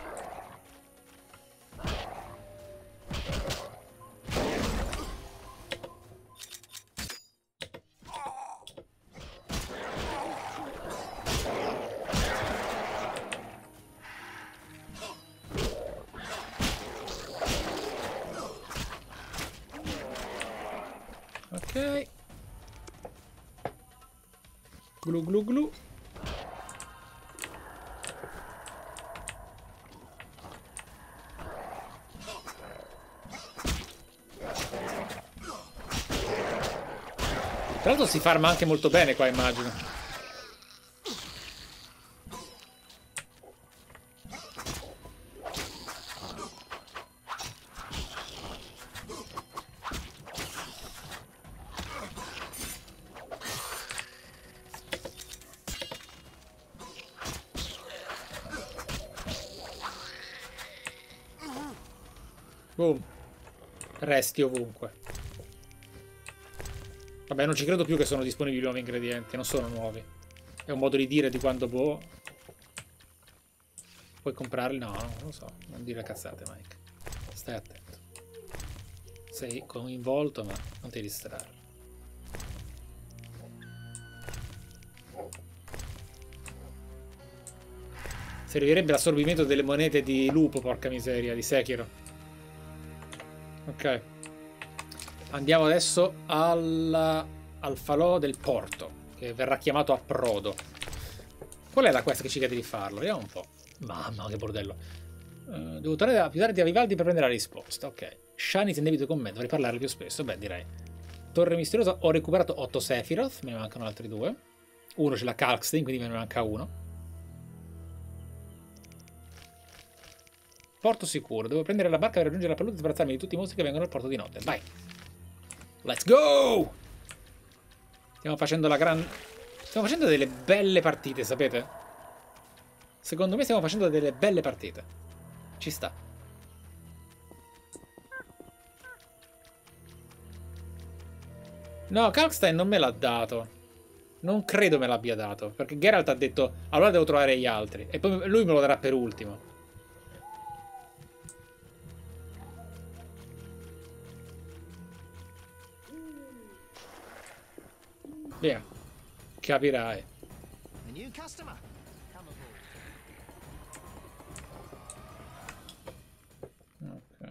Ok. Glu glu glu. Tra l'altro si farma anche molto bene qua, immagino. Boom. Resti ovunque. Vabbè, non ci credo più che sono disponibili nuovi ingredienti, non sono nuovi. È un modo di dire di quando boh. Puoi comprarli? No, non lo so. Non dire cazzate, Mike. Stai attento. Sei coinvolto, ma non ti distrarre. Servirebbe l'assorbimento delle monete di lupo, porca miseria, di Sekiro. Ok. Andiamo adesso al falò del porto, che verrà chiamato approdo. Qual è la quest che ci chiede di farlo? Vediamo un po'. Mamma, che bordello. Devo tornare più tardi a Vivaldi per prendere la risposta. Ok. Shani si indebito con me, dovrei parlare più spesso. Beh, direi. Torre misteriosa, ho recuperato 8 Sephiroth, me ne mancano altri 2. Uno ce l'ha Kalkstein, quindi me ne manca uno. Porto sicuro, devo prendere la barca per raggiungere la palude e sbarazzarmi di tutti i mostri che vengono al porto di notte. Vai! Let's go! Stiamo facendo stiamo facendo delle belle partite, sapete? Secondo me stiamo facendo delle belle partite. Ci sta. No, Kalkstein non me l'ha dato. Non credo me l'abbia dato. Perché Geralt ha detto, allora devo trovare gli altri. E poi lui me lo darà per ultimo. Via. Capirai. Ok.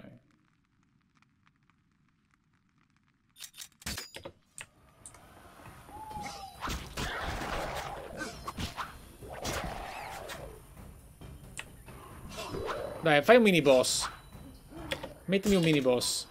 Dai, fai un mini boss. Mettimi un mini boss.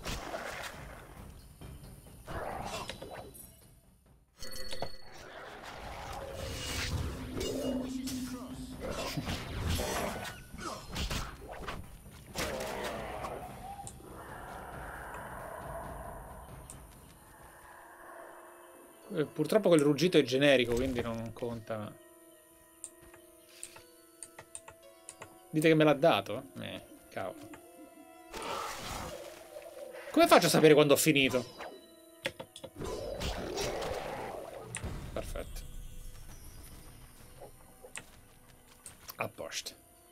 Purtroppo quel ruggito è generico, quindi non conta. Dite che me l'ha dato? Cavolo. Come faccio a sapere quando ho finito? Perfetto. A posto.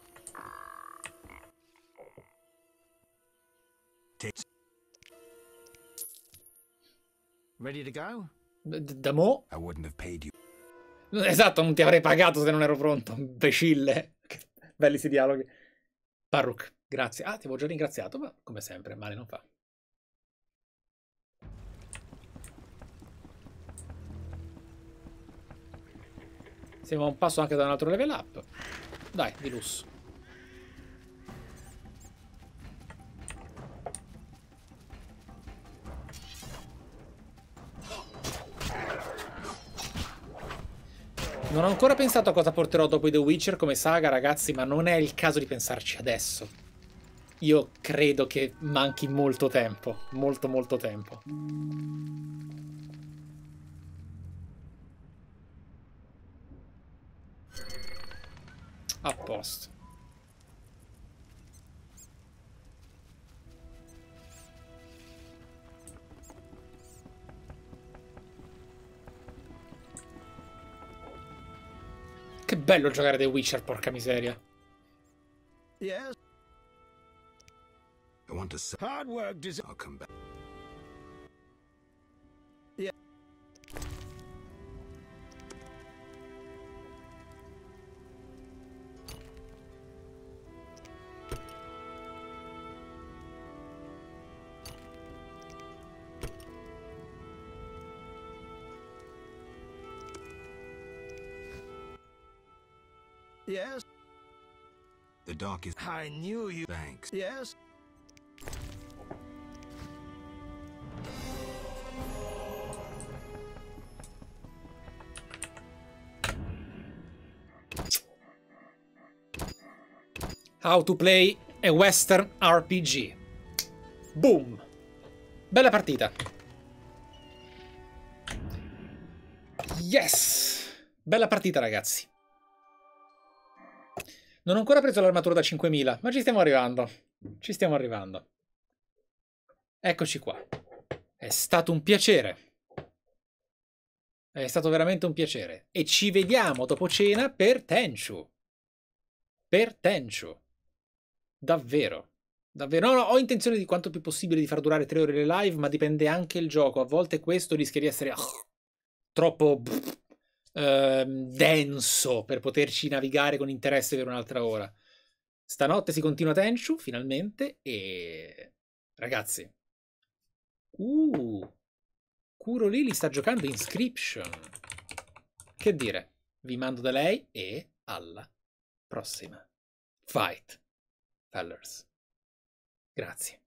Ready to go? Da mo? I wouldn't have paid you. Esatto, non ti avrei pagato se non ero pronto, imbecille. Belli sti dialoghi. Parrook, grazie. Ah, ti avevo già ringraziato, ma come sempre, male non fa. Siamo a un passo anche da un altro level up. Dai, di lusso. Non ho ancora pensato a cosa porterò dopo i The Witcher come saga, ragazzi, ma non è il caso di pensarci adesso. Io credo che manchi molto tempo. Molto, molto tempo. A posto. Che bello giocare The Witcher, porca miseria. Yes. I want to say Hard work does. I'll come back. Yeah. Yes. The dock is. I knew you. Thanks. Yes. How to play a Western RPG. Boom. Bella partita. Yes. Bella partita, ragazzi. Non ho ancora preso l'armatura da 5000, ma ci stiamo arrivando. Ci stiamo arrivando. Eccoci qua. È stato un piacere. È stato veramente un piacere. E ci vediamo dopo cena per Tenchu. Per Tenchu. Davvero. Davvero. No, ho intenzione di quanto più possibile di far durare 3 ore le live, ma dipende anche il gioco. A volte questo rischia di essere troppo denso per poterci navigare con interesse per un'altra ora. Stanotte si continua Tenchu, finalmente, e... ragazzi. Kuro Lily sta giocando Inscription. Che dire? Vi mando da lei e alla prossima. Fight, fellers. Grazie.